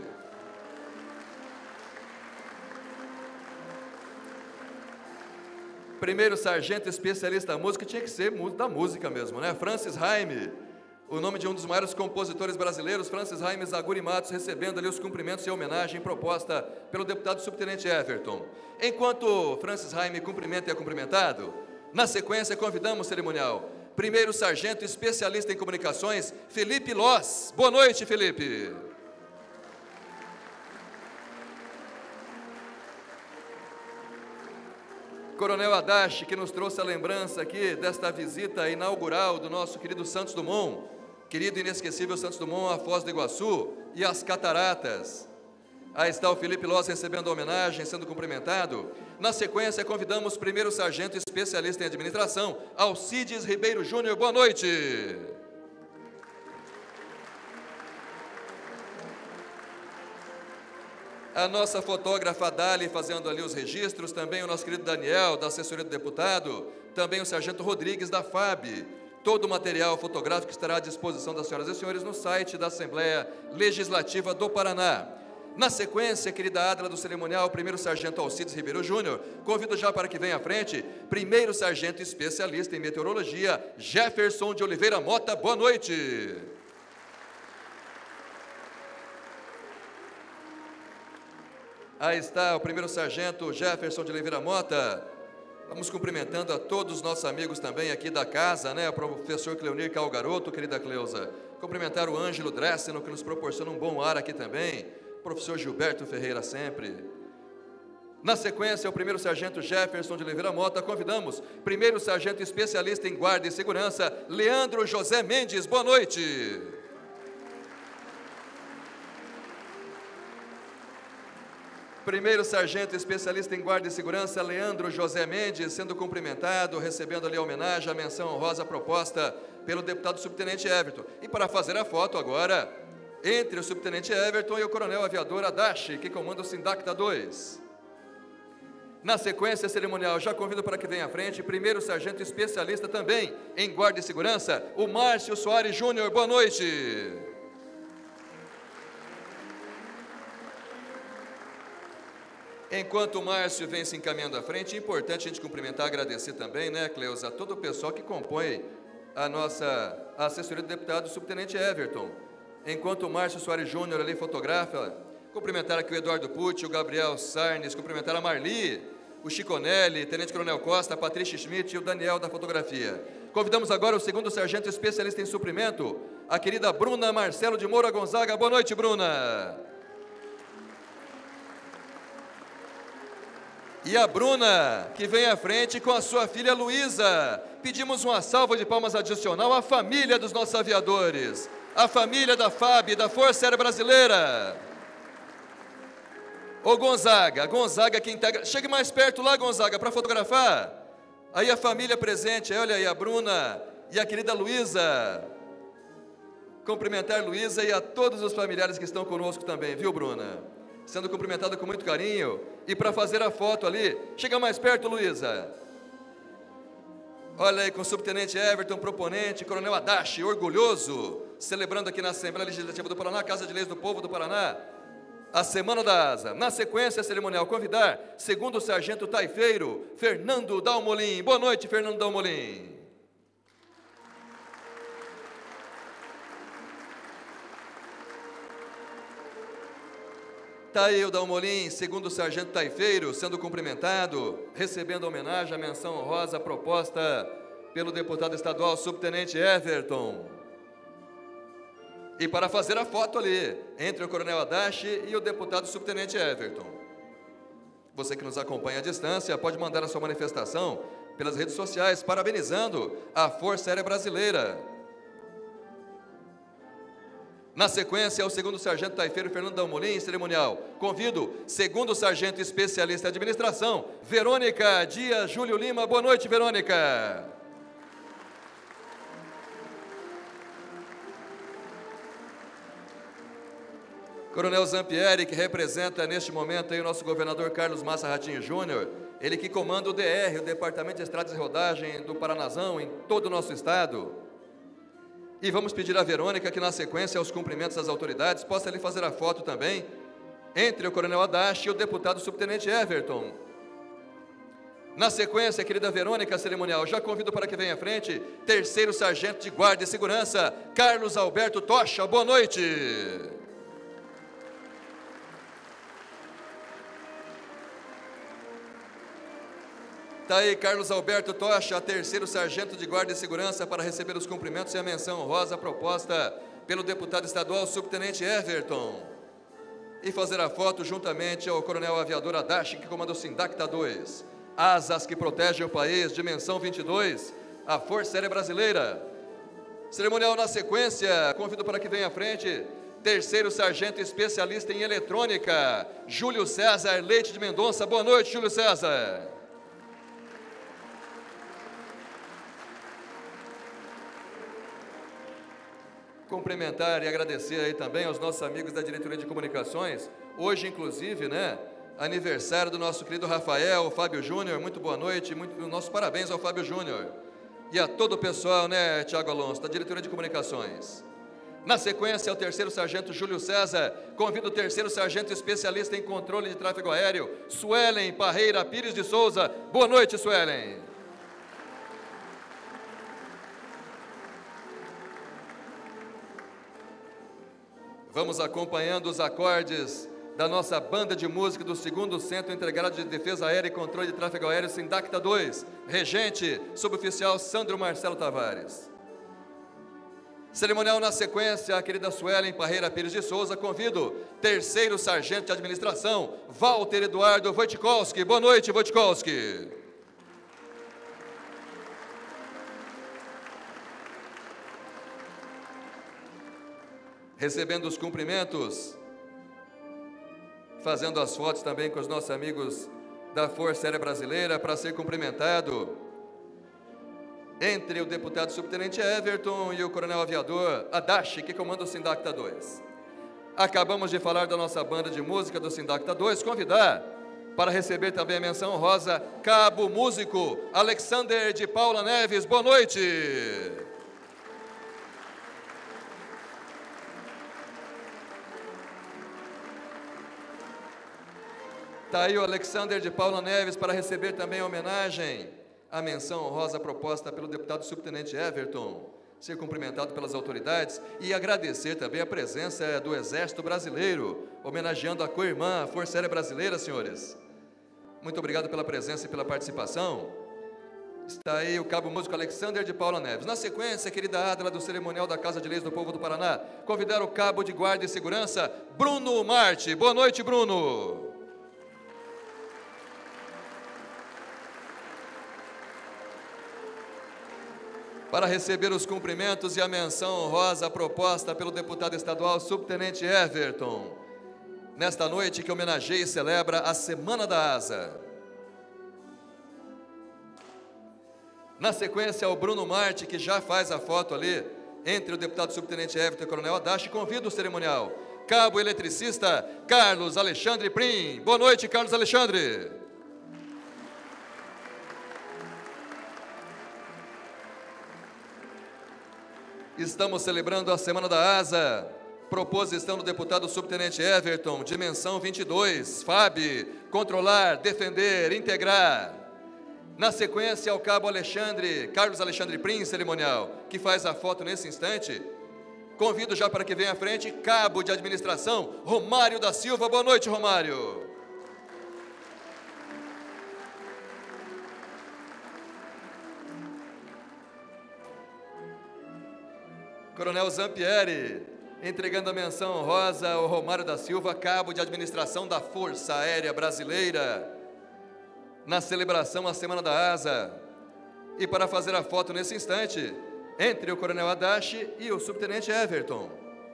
Primeiro sargento especialista música, tinha que ser da música mesmo, né? Francis Jaime, o nome de um dos maiores compositores brasileiros, Francis Jaime Zaguri Matos, recebendo ali os cumprimentos e a homenagem proposta pelo deputado subtenente Everton. Enquanto Francis Jaime cumprimenta e é cumprimentado, na sequência convidamos o cerimonial, primeiro sargento especialista em comunicações, Felipe Loss. Boa noite, Felipe. Coronel Adachi, que nos trouxe a lembrança aqui desta visita inaugural do nosso querido Santos Dumont, querido e inesquecível Santos Dumont, a Foz do Iguaçu e as Cataratas. Aí está o Felipe Loss recebendo a homenagem, sendo cumprimentado. Na sequência, convidamos o primeiro sargento especialista em administração, Alcides Ribeiro Júnior, boa noite. A nossa fotógrafa Dali fazendo ali os registros, também o nosso querido Daniel, da assessoria do deputado, também o sargento Rodrigues, da F A B. Todo o material fotográfico estará à disposição das senhoras e senhores no site da Assembleia Legislativa do Paraná. Na sequência, querida Adla do cerimonial, primeiro sargento Alcides Ribeiro Júnior, convido já para que venha à frente, primeiro sargento especialista em meteorologia, Jefferson de Oliveira Mota, boa noite. Aí está o primeiro sargento Jefferson de Oliveira Mota. Vamos cumprimentando a todos os nossos amigos também aqui da casa, né? O professor Cleonir Calgaroto, querida Cleusa. Cumprimentar o Ângelo Dresseno, que nos proporciona um bom ar aqui também. O professor Gilberto Ferreira sempre. Na sequência, o primeiro sargento Jefferson de Oliveira Mota, convidamos primeiro sargento especialista em guarda e segurança, Leandro José Mendes, boa noite. Primeiro sargento especialista em guarda e segurança, Leandro José Mendes, sendo cumprimentado, recebendo ali a homenagem, a menção honrosa proposta pelo deputado subtenente Everton. E para fazer a foto agora, entre o subtenente Everton e o coronel aviador Adachi, que comanda o Sindacta dois. Na sequência cerimonial, já convido para que venha à frente, primeiro sargento especialista também em guarda e segurança, o Márcio Soares Júnior, boa noite. Enquanto o Márcio vem se encaminhando à frente, é importante a gente cumprimentar e agradecer também, né, Cleusa, a todo o pessoal que compõe a nossa a assessoria do deputado subtenente Everton. Enquanto o Márcio Soares Júnior ali fotografa, cumprimentar aqui o Eduardo Pucci, o Gabriel Sarnes, cumprimentar a Marli, o Chiconelli, Tenente Coronel Costa, a Patrícia Schmidt e o Daniel da fotografia. Convidamos agora o segundo sargento especialista em suprimento, a querida Bruna Marcelo de Moura Gonzaga. Boa noite, Bruna. E a Bruna, que vem à frente com a sua filha Luísa. Pedimos uma salva de palmas adicional à família dos nossos aviadores, a família da F A B, da Força Aérea Brasileira. Ô Gonzaga, Gonzaga que integra... Chegue mais perto lá, Gonzaga, para fotografar. Aí a família presente, olha aí, a Bruna e a querida Luísa. Cumprimentar Luísa e a todos os familiares que estão conosco também, viu, Bruna? Sendo cumprimentada com muito carinho. E para fazer a foto ali, chega mais perto, Luísa. Olha aí, com o subtenente Everton, proponente, coronel Adachi, orgulhoso, celebrando aqui na Assembleia Legislativa do Paraná, Casa de Leis do Povo do Paraná, a Semana da Asa. Na sequência cerimonial, convidar segundo sargento taifeiro, Fernando Dalmolin. Boa noite, Fernando Dalmolin. Está aí o Dalmolin, segundo sargento taifeiro, sendo cumprimentado, recebendo a homenagem, a menção honrosa proposta pelo deputado estadual subtenente Everton. E para fazer a foto ali, entre o coronel Adachi e o deputado subtenente Everton. Você que nos acompanha à distância, pode mandar a sua manifestação pelas redes sociais, parabenizando a Força Aérea Brasileira. Na sequência, o segundo sargento taifeiro Fernando Dalmolin, cerimonial. Convido segundo sargento especialista em administração, Verônica Dias Júlio Lima. Boa noite, Verônica. Coronel Zampieri, que representa neste momento aí o nosso governador Carlos Massa Ratinho Júnior, ele que comanda o D R, o Departamento de Estradas e Rodagem do Paranazão, em todo o nosso estado. E vamos pedir à Verônica que, na sequência, aos cumprimentos às autoridades, possa ali fazer a foto também entre o coronel Adachi e o deputado subtenente Everton. Na sequência, querida Verônica, cerimonial, já convido para que venha à frente, terceiro sargento de Guarda e Segurança, Carlos Alberto Tocha. Boa noite. Está aí Carlos Alberto Tocha, terceiro sargento de Guarda e Segurança, para receber os cumprimentos e a menção honrosa proposta pelo deputado estadual subtenente Everton. E fazer a foto juntamente ao coronel aviador Adachi, que comanda o Sindacta dois. Asas que protegem o país, dimensão vinte e dois, a Força Aérea Brasileira. Cerimonial na sequência, convido para que venha à frente, terceiro sargento especialista em eletrônica, Júlio César Leite de Mendonça. Boa noite, Júlio César. Cumprimentar e agradecer aí também aos nossos amigos da Diretoria de Comunicações. Hoje, inclusive, né, aniversário do nosso querido Rafael, Fábio Júnior. Muito boa noite, muito, nossos parabéns ao Fábio Júnior. E a todo o pessoal, né, Tiago Alonso, da Diretoria de Comunicações. Na sequência, o terceiro sargento Júlio César. Convido o terceiro sargento especialista em controle de tráfego aéreo, Suelen Parreira Pires de Souza. Boa noite, Suelen. Vamos acompanhando os acordes da nossa banda de música do segundo Centro Integrado de Defesa Aérea e Controle de Tráfego Aéreo, Sindacta dois, regente, suboficial Sandro Marcelo Tavares. Cerimonial na sequência, a querida Suelen Parreira Pires de Souza. Convido terceiro sargento de administração, Walter Eduardo Wojtkowski. Boa noite, Wojtkowski. Recebendo os cumprimentos, fazendo as fotos também com os nossos amigos da Força Aérea Brasileira, para ser cumprimentado entre o deputado subtenente Everton e o coronel aviador Adachi, que comanda o Sindacta dois. Acabamos de falar da nossa banda de música do Sindacta dois, convidar para receber também a menção honrosa Cabo Músico Alexander de Paula Neves. Boa noite. Está aí o Alexander de Paula Neves para receber também a homenagem, a menção honrosa proposta pelo deputado subtenente Everton, ser cumprimentado pelas autoridades e agradecer também a presença do Exército Brasileiro, homenageando a co-irmã, a Força Aérea Brasileira, senhores. Muito obrigado pela presença e pela participação. Está aí o cabo músico Alexander de Paula Neves. Na sequência, querida Adla, do cerimonial da Casa de Leis do Povo do Paraná, convidar o cabo de Guarda e Segurança, Bruno Marte. Boa noite, Bruno. Para receber os cumprimentos e a menção honrosa proposta pelo deputado estadual subtenente Everton, nesta noite que homenageia e celebra a Semana da Asa. Na sequência, o Bruno Marte, que já faz a foto ali, entre o deputado subtenente Everton e o coronel Adachi. Convido o cerimonial cabo eletricista Carlos Alexandre Prim. Boa noite, Carlos Alexandre. Estamos celebrando a Semana da Asa. Proposição do deputado subtenente Everton, dimensão vinte e dois, F A B, controlar, defender, integrar. Na sequência, o cabo Alexandre, Carlos Alexandre Prim, cerimonial, que faz a foto nesse instante. Convido já para que venha à frente, cabo de administração, Romário da Silva. Boa noite, Romário. Coronel Zampieri, entregando a menção honrosa ao Romário da Silva, cabo de administração da Força Aérea Brasileira, na celebração à Semana da Asa. E para fazer a foto nesse instante, entre o coronel Adachi e o subtenente Everton.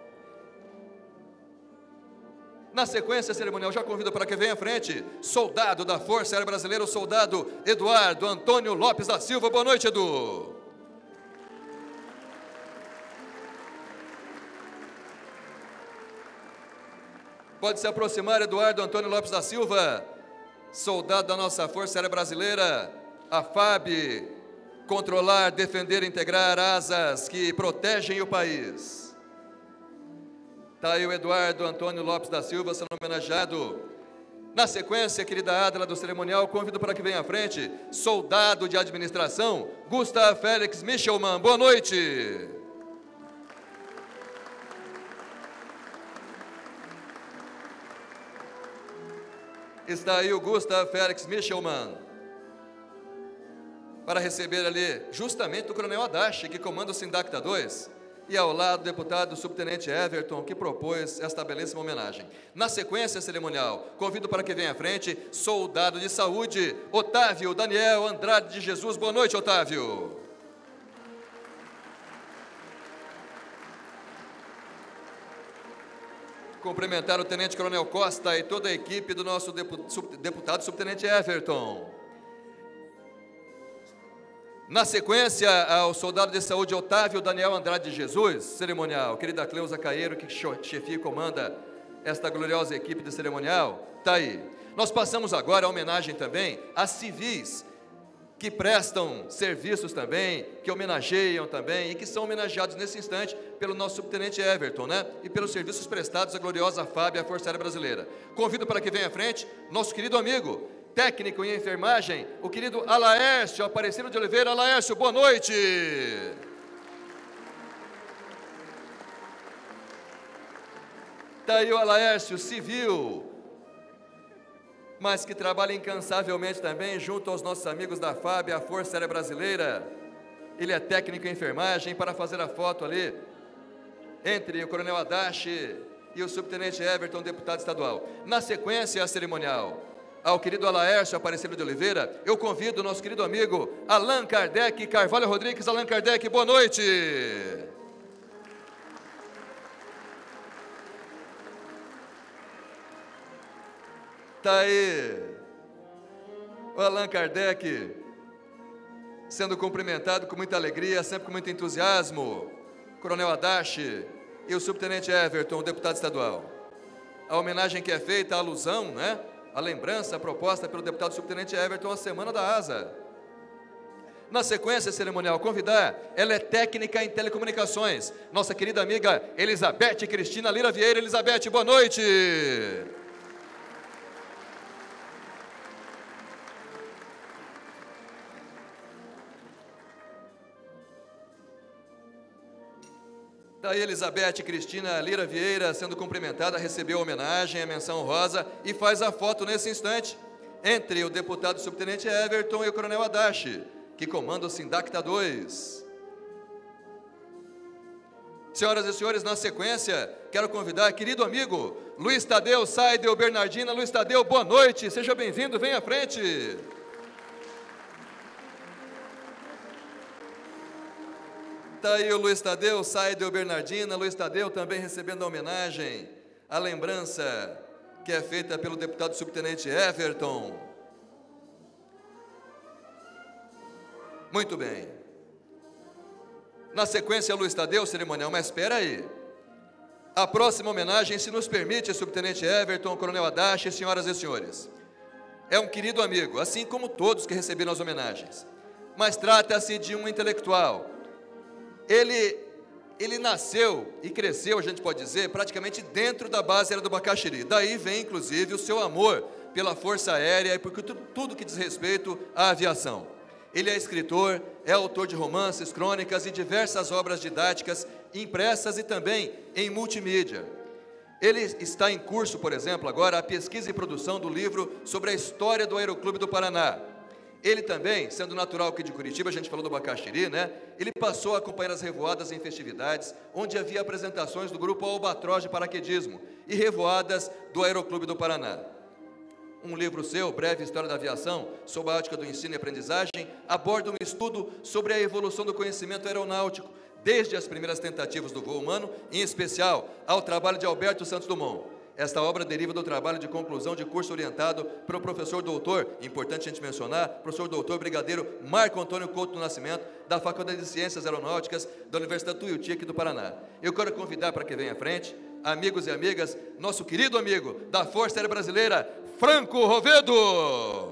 Na sequência cerimonial, já convido para que venha à frente, soldado da Força Aérea Brasileira, o soldado Eduardo Antônio Lopes da Silva. Boa noite, Edu. Pode se aproximar, Eduardo Antônio Lopes da Silva, soldado da nossa Força Aérea Brasileira, a F A B, controlar, defender, integrar asas que protegem o país. Está aí o Eduardo Antônio Lopes da Silva sendo homenageado. Na sequência, querida Adela do cerimonial, convido para que venha à frente, soldado de administração, Gustav Félix Michelman. Boa noite. Está aí o Gustav Félix Michelman, para receber ali justamente o coronel Adachi, que comanda o Sindacta dois, e ao lado o deputado subtenente Everton, que propôs esta belíssima homenagem. Na sequência cerimonial, convido para que venha à frente, soldado de saúde, Otávio Daniel Andrade de Jesus. Boa noite, Otávio. Cumprimentar o Tenente Coronel Costa e toda a equipe do nosso deputado subtenente Everton. Na sequência, ao soldado de saúde Otávio Daniel Andrade de Jesus, cerimonial. Querida Cleusa Caeiro, que chefia e comanda esta gloriosa equipe de cerimonial, está aí. Nós passamos agora a homenagem também a civis que prestam serviços também, que homenageiam também e que são homenageados nesse instante pelo nosso subtenente Everton, né? E pelos serviços prestados à gloriosa F A B e à Força Aérea Brasileira. Convido para que venha à frente nosso querido amigo, técnico em enfermagem, o querido Alaércio Aparecido de Oliveira. Alaércio, boa noite. Está aí o Alaércio, civil, mas que trabalha incansavelmente também junto aos nossos amigos da F A B, a Força Aérea Brasileira. Ele é técnico em enfermagem, para fazer a foto ali entre o coronel Adachi e o subtenente Everton, deputado estadual. Na sequência, a cerimonial ao querido Alaércio Aparecido de Oliveira, eu convido o nosso querido amigo Allan Kardec Carvalho Rodrigues. Allan Kardec, boa noite. Está aí o Allan Kardec sendo cumprimentado com muita alegria, sempre com muito entusiasmo. Coronel Adachi e o subtenente Everton, o deputado estadual. A homenagem que é feita, a alusão, né? A lembrança proposta pelo deputado subtenente Everton à Semana da Asa. Na sequência cerimonial, convidar, ela é técnica em telecomunicações, nossa querida amiga Elizabeth Cristina Lira Vieira. Elizabeth, boa noite. Está aí Elizabeth Cristina Lira Vieira sendo cumprimentada, recebeu a homenagem, a menção honrosa e faz a foto nesse instante entre o deputado subtenente Everton e o coronel Adachi, que comanda o Sindacta dois. Senhoras e senhores, na sequência, quero convidar querido amigo Luiz Tadeu Saidel Bernardina. Luiz Tadeu, boa noite, seja bem-vindo, venha à frente. Está aí o Luiz Tadeu Saidel Bernardina. Luiz Tadeu também recebendo a homenagem, a lembrança que é feita pelo deputado subtenente Everton. Muito bem. Na sequência, Luiz Tadeu, cerimonial, mas espera aí. A próxima homenagem, se nos permite, subtenente Everton, coronel Adachi, senhoras e senhores. É um querido amigo, assim como todos que receberam as homenagens. Mas trata-se de um intelectual. Ele, ele nasceu e cresceu, a gente pode dizer, praticamente dentro da base aérea do Bacaxiri. Daí vem, inclusive, o seu amor pela Força Aérea e por tudo, tudo que diz respeito à aviação. Ele é escritor, é autor de romances, crônicas e diversas obras didáticas impressas e também em multimídia. Ele está em curso, por exemplo, agora, a pesquisa e produção do livro sobre a história do Aeroclube do Paraná. Ele também, sendo natural aqui de Curitiba, a gente falou do Bacaxiri, né? Ele passou a acompanhar as revoadas em festividades, onde havia apresentações do grupo Albatroz de Paraquedismo e revoadas do Aeroclube do Paraná. Um livro seu, Breve História da Aviação, sob a ótica do ensino e aprendizagem, aborda um estudo sobre a evolução do conhecimento aeronáutico, desde as primeiras tentativas do voo humano, em especial ao trabalho de Alberto Santos Dumont. Esta obra deriva do trabalho de conclusão de curso orientado pelo professor doutor, importante a gente mencionar, professor doutor brigadeiro Marco Antônio Couto do Nascimento, da Faculdade de Ciências Aeronáuticas da Universidade Tuiuti, aqui do Paraná. Eu quero convidar para que venha à frente, amigos e amigas, nosso querido amigo da Força Aérea Brasileira, Franco Rovedo.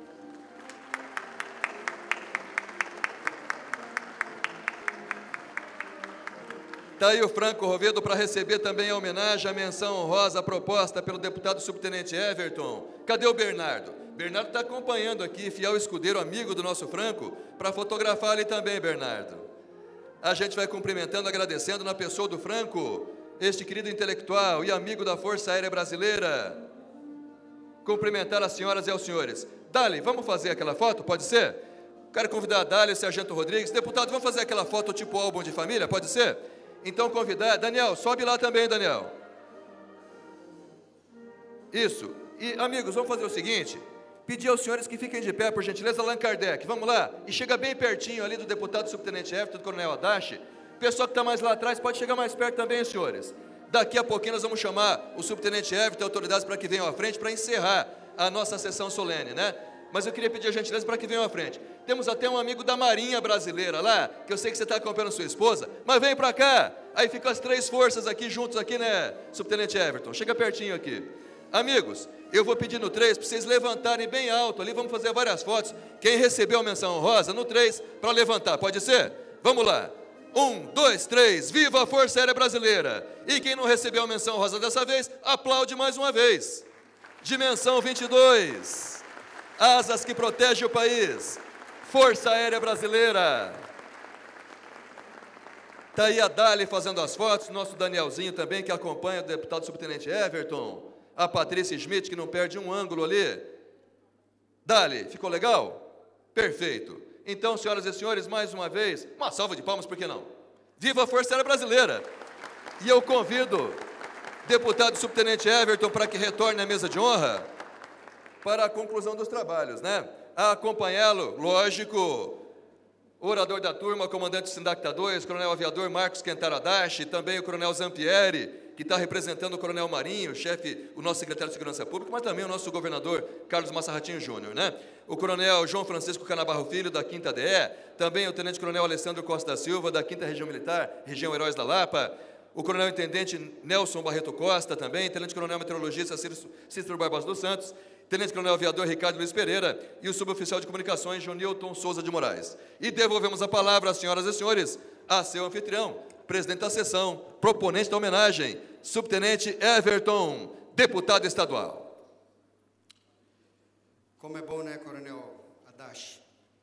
Está aí o Franco Rovedo para receber também a homenagem, a menção honrosa proposta pelo deputado subtenente Everton. Cadê o Bernardo? Bernardo está acompanhando aqui, fiel escudeiro, amigo do nosso Franco, para fotografar ali também, Bernardo. A gente vai cumprimentando, agradecendo na pessoa do Franco, este querido intelectual e amigo da Força Aérea Brasileira. Cumprimentar as senhoras e aos senhores. Dali, vamos fazer aquela foto? Pode ser? Quero convidar a Dali, Sargento Rodrigues. Deputado, vamos fazer aquela foto tipo álbum de família? Pode ser? Então convidar, Daniel, sobe lá também, Daniel. Isso. E amigos, vamos fazer o seguinte, pedir aos senhores que fiquem de pé, por gentileza, Allan Kardec, vamos lá, e chega bem pertinho ali do deputado subtenente Everton, do coronel Adachi. O pessoal que está mais lá atrás pode chegar mais perto também, senhores. Daqui a pouquinho nós vamos chamar o subtenente Everton e autoridades para que venham à frente para encerrar a nossa sessão solene, né? Mas eu queria pedir a gentileza para que venham à frente. Temos até um amigo da Marinha Brasileira lá, que eu sei que você está acompanhando sua esposa, mas vem para cá. Aí ficam as três forças aqui juntos aqui, né, subtenente Everton? Chega pertinho aqui. Amigos, eu vou pedir no três para vocês levantarem bem alto ali, vamos fazer várias fotos. Quem recebeu a menção honrosa, no três, para levantar, pode ser? Vamos lá. Um, dois, três, viva a Força Aérea Brasileira! E quem não recebeu a menção honrosa dessa vez, aplaude mais uma vez. Dimensão vinte e dois. Asas que protegem o país. Força Aérea Brasileira. Está aí a Dali fazendo as fotos, nosso Danielzinho também, que acompanha o deputado subtenente Everton. A Patrícia Schmidt, que não perde um ângulo ali. Dali, ficou legal? Perfeito. Então, senhoras e senhores, mais uma vez, uma salva de palmas, por que não? Viva a Força Aérea Brasileira! E eu convido o deputado subtenente Everton para que retorne à mesa de honra para a conclusão dos trabalhos, né? A acompanhá-lo, lógico, o orador da turma, o comandante Sindacta dois, coronel aviador Marcos Kentaro Adachi, também o coronel Zampieri, que está representando o coronel Marinho, o chefe, o nosso secretário de Segurança Pública, mas também o nosso governador Carlos Massarratinho Júnior, né? O coronel João Francisco Canabarro Filho, da quinta D E, também o tenente-coronel Alessandro Costa Silva, da quinta Região Militar, região Heróis da Lapa, o coronel-intendente Nelson Barreto Costa, também, tenente-coronel meteorologista Cícero Barbosa dos Santos, tenente-coronel aviador Ricardo Luiz Pereira e o suboficial de comunicações Jonilton Souza de Moraes. E devolvemos a palavra às senhoras e senhores, a seu anfitrião, presidente da sessão, proponente da homenagem, subtenente Everton, deputado estadual. Como é bom, né, coronel Adachi,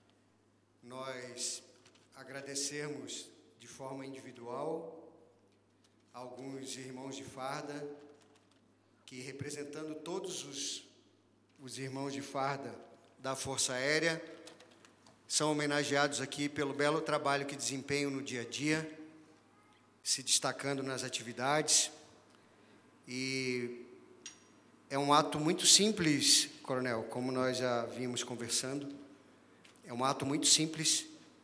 nós agradecermos de forma individual alguns irmãos de farda que, representando todos os, os irmãos de farda da Força Aérea, são homenageados aqui pelo belo trabalho que desempenham no dia a dia, se destacando nas atividades. E é um ato muito simples, coronel, como nós já vimos conversando. É um ato muito simples,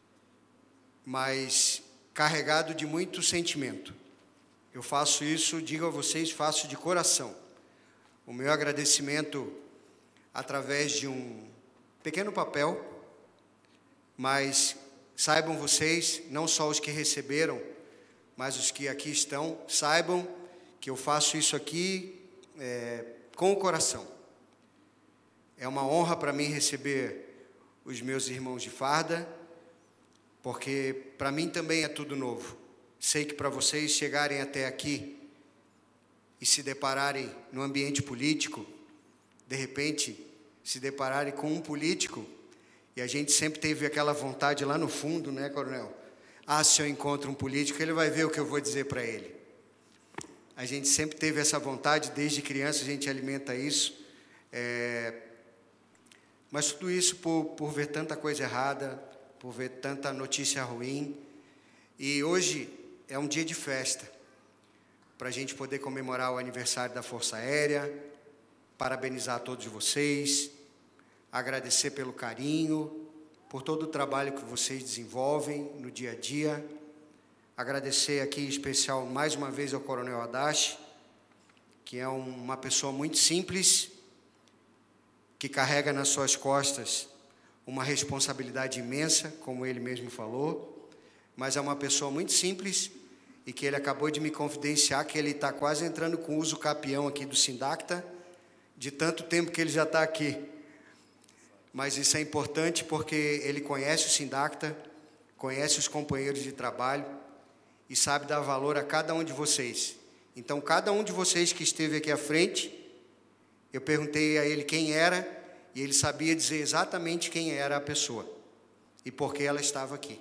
mas carregado de muito sentimento. Eu faço isso, digo a vocês, faço de coração. O meu agradecimento através de um pequeno papel, mas saibam vocês, não só os que receberam, mas os que aqui estão, saibam que eu faço isso aqui é, com o coração. É uma honra para mim receber os meus irmãos de farda, porque para mim também é tudo novo. Sei que para vocês chegarem até aqui e se depararem no ambiente político, de repente se depararem com um político, e a gente sempre teve aquela vontade lá no fundo, né, coronel? Ah, se eu encontro um político, ele vai ver o que eu vou dizer para ele. A gente sempre teve essa vontade, desde criança a gente alimenta isso. É... Mas tudo isso por, por ver tanta coisa errada, por ver tanta notícia ruim. E hoje é um dia de festa, para a gente poder comemorar o aniversário da Força Aérea, parabenizar todos vocês, agradecer pelo carinho, por todo o trabalho que vocês desenvolvem no dia a dia. Agradecer aqui em especial mais uma vez ao Coronel Adachi, que é uma pessoa muito simples, que carrega nas suas costas uma responsabilidade imensa, como ele mesmo falou, mas é uma pessoa muito simples e que ele acabou de me confidenciar que ele está quase entrando com o uso capião aqui do Sindacta, de tanto tempo que ele já está aqui. Mas isso é importante porque ele conhece o Sindacta, conhece os companheiros de trabalho e sabe dar valor a cada um de vocês. Então, cada um de vocês que esteve aqui à frente, eu perguntei a ele quem era, e ele sabia dizer exatamente quem era a pessoa e por que ela estava aqui.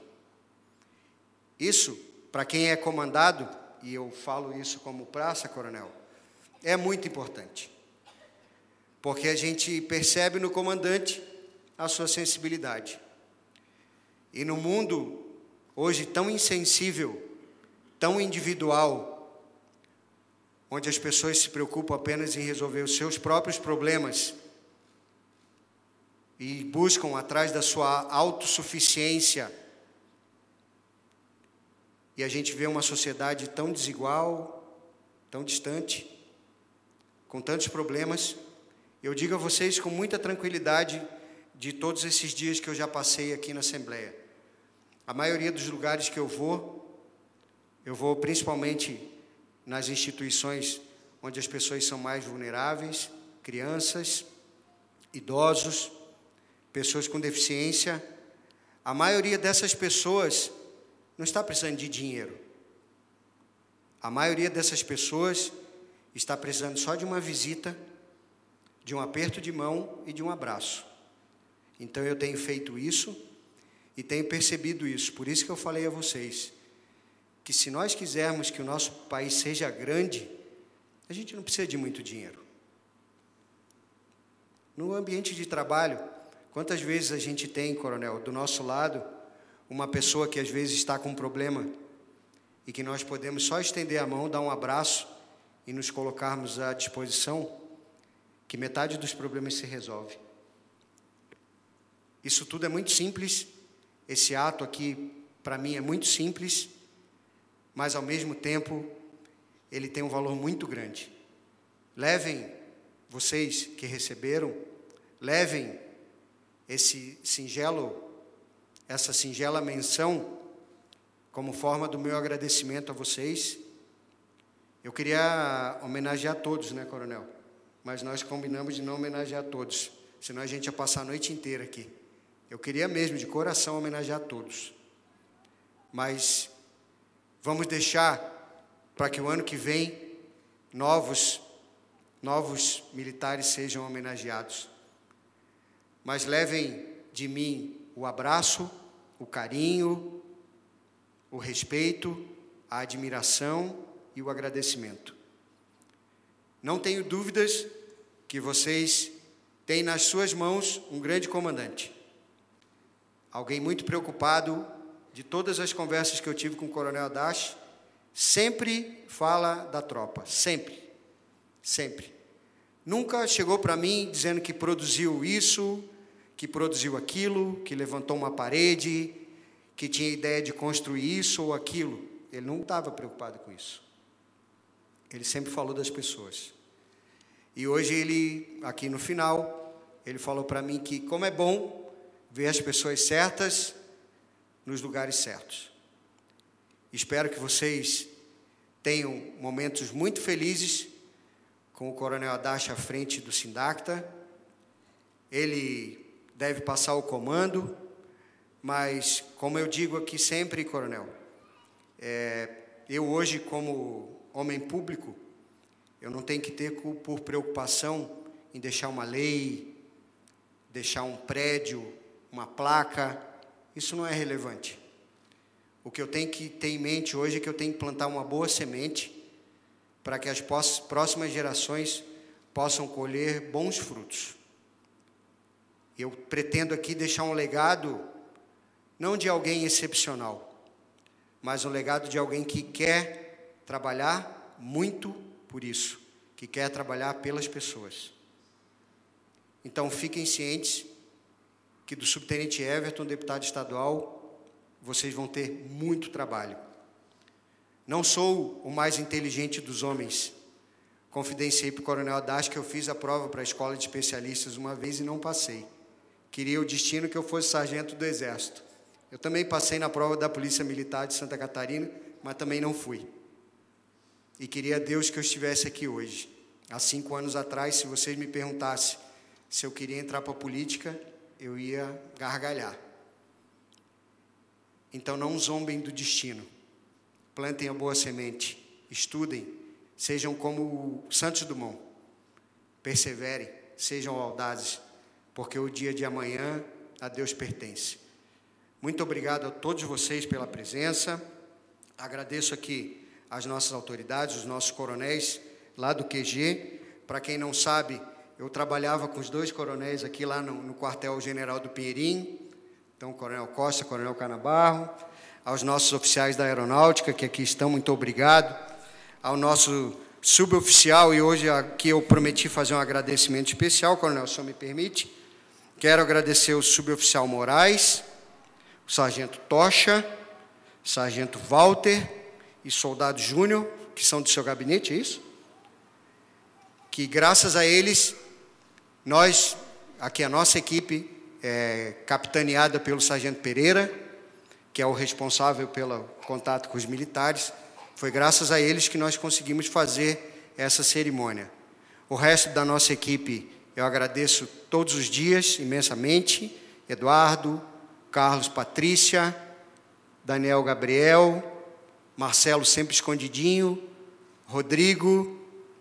Isso, para quem é comandado, e eu falo isso como praça, coronel, é muito importante. Porque a gente percebe no comandante a sua sensibilidade. E no mundo, hoje, tão insensível, tão individual, onde as pessoas se preocupam apenas em resolver os seus próprios problemas e buscam atrás da sua autossuficiência, e a gente vê uma sociedade tão desigual, tão distante, com tantos problemas. Eu digo a vocês com muita tranquilidade, de todos esses dias que eu já passei aqui na Assembleia, a maioria dos lugares que eu vou, eu vou principalmente nas instituições onde as pessoas são mais vulneráveis, crianças, idosos, pessoas com deficiência. A maioria dessas pessoas não está precisando de dinheiro. A maioria dessas pessoas está precisando só de uma visita, de um aperto de mão e de um abraço. Então eu tenho feito isso e tenho percebido isso. Por isso que eu falei a vocês que se nós quisermos que o nosso país seja grande, a gente não precisa de muito dinheiro. No ambiente de trabalho, quantas vezes a gente tem, coronel, do nosso lado, uma pessoa que às vezes está com um problema e que nós podemos só estender a mão, dar um abraço e nos colocarmos à disposição, que metade dos problemas se resolve. Isso tudo é muito simples, esse ato aqui, para mim, é muito simples, mas, ao mesmo tempo, ele tem um valor muito grande. Levem, vocês que receberam, levem esse singelo, essa singela menção, como forma do meu agradecimento a vocês. Eu queria homenagear todos, né, coronel? Mas nós combinamos de não homenagear todos, senão a gente ia passar a noite inteira aqui. Eu queria mesmo, de coração, homenagear todos. Mas vamos deixar para que o ano que vem novos, novos militares sejam homenageados. Mas levem de mim o abraço, o carinho, o respeito, a admiração e o agradecimento. Não tenho dúvidas que vocês têm nas suas mãos um grande comandante. Alguém muito preocupado, de todas as conversas que eu tive com o Coronel Adachi, sempre fala da tropa, sempre, sempre. Nunca chegou para mim dizendo que produziu isso, que produziu aquilo, que levantou uma parede, que tinha ideia de construir isso ou aquilo. Ele não estava preocupado com isso. Ele sempre falou das pessoas. E hoje ele, aqui no final, ele falou para mim que como é bom ver as pessoas certas nos lugares certos. Espero que vocês tenham momentos muito felizes com o Coronel Adachi à frente do Sindacta. Ele deve passar o comando, mas, como eu digo aqui sempre, Coronel, é, eu hoje, como homem público, eu não tenho que ter por preocupação em deixar uma lei, deixar um prédio, uma placa. Isso não é relevante. O que eu tenho que ter em mente hoje é que eu tenho que plantar uma boa semente para que as próximas gerações possam colher bons frutos. Eu pretendo aqui deixar um legado, não de alguém excepcional, mas um legado de alguém que quer trabalhar muito por isso, que quer trabalhar pelas pessoas. Então, fiquem cientes que do subtenente Everton, deputado estadual, vocês vão ter muito trabalho. Não sou o mais inteligente dos homens. Confidenciei para o Coronel Adachi que eu fiz a prova para a escola de especialistas uma vez e não passei. Queria o destino que eu fosse sargento do Exército. Eu também passei na prova da Polícia Militar de Santa Catarina, mas também não fui. E queria a Deus que eu estivesse aqui hoje. Há cinco anos atrás, se vocês me perguntassem se eu queria entrar para a política, eu ia gargalhar. Então, não zombem do destino. Plantem a boa semente. Estudem. Sejam como Santos Dumont. Perseverem. Sejam audazes. Porque o dia de amanhã a Deus pertence. Muito obrigado a todos vocês pela presença. Agradeço aqui as nossas autoridades, os nossos coronéis lá do Q G. Para quem não sabe, eu trabalhava com os dois coronéis aqui lá no, no quartel-general do Pinheirinho. Então, Coronel Costa, Coronel Canabarro, aos nossos oficiais da Aeronáutica, que aqui estão, muito obrigado. Ao nosso suboficial, e hoje aqui eu prometi fazer um agradecimento especial, Coronel, se o senhor me permite. Quero agradecer o suboficial Moraes, o sargento Tocha, o sargento Walter e soldado Júnior, que são do seu gabinete, é isso? Que graças a eles, nós, aqui a nossa equipe, é, capitaneada pelo sargento Pereira, que é o responsável pelo contato com os militares, foi graças a eles que nós conseguimos fazer essa cerimônia. O resto da nossa equipe, eu agradeço todos os dias, imensamente, Eduardo, Carlos, Patrícia, Daniel, Gabriel, Marcelo sempre escondidinho, Rodrigo,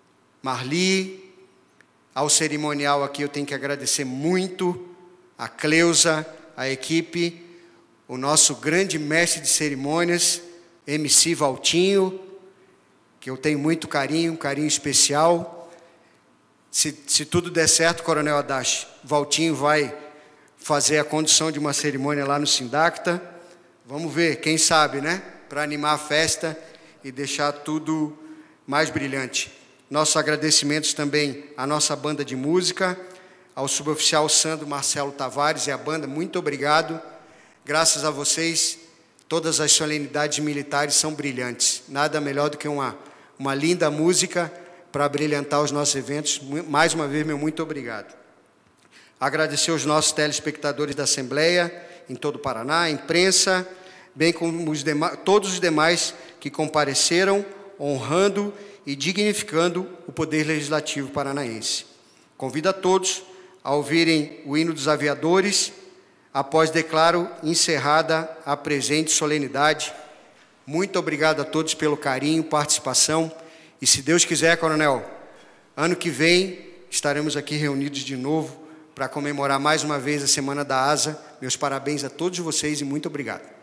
Marli. Ao cerimonial aqui eu tenho que agradecer muito a Cleusa, a equipe, o nosso grande mestre de cerimônias, M C Valtinho, que eu tenho muito carinho, um carinho especial. Se, se tudo der certo, Coronel Adachi, Valtinho vai fazer a condução de uma cerimônia lá no Sindacta. Vamos ver, quem sabe, né? Para animar a festa e deixar tudo mais brilhante. Nossos agradecimentos também à nossa banda de música, ao suboficial Sandro Marcelo Tavares e à banda, muito obrigado. Graças a vocês, todas as solenidades militares são brilhantes. Nada melhor do que uma, uma linda música para brilhantar os nossos eventos. Mais uma vez, meu muito obrigado. Agradecer aos nossos telespectadores da Assembleia, em todo o Paraná, a imprensa, bem como os demais, todos os demais que compareceram, honrando e dignificando o Poder Legislativo paranaense. Convido a todos a ouvirem o hino dos aviadores, após declaro encerrada a presente solenidade. Muito obrigado a todos pelo carinho, participação, e se Deus quiser, Coronel, ano que vem estaremos aqui reunidos de novo para comemorar mais uma vez a Semana da Asa. Meus parabéns a todos vocês e muito obrigado.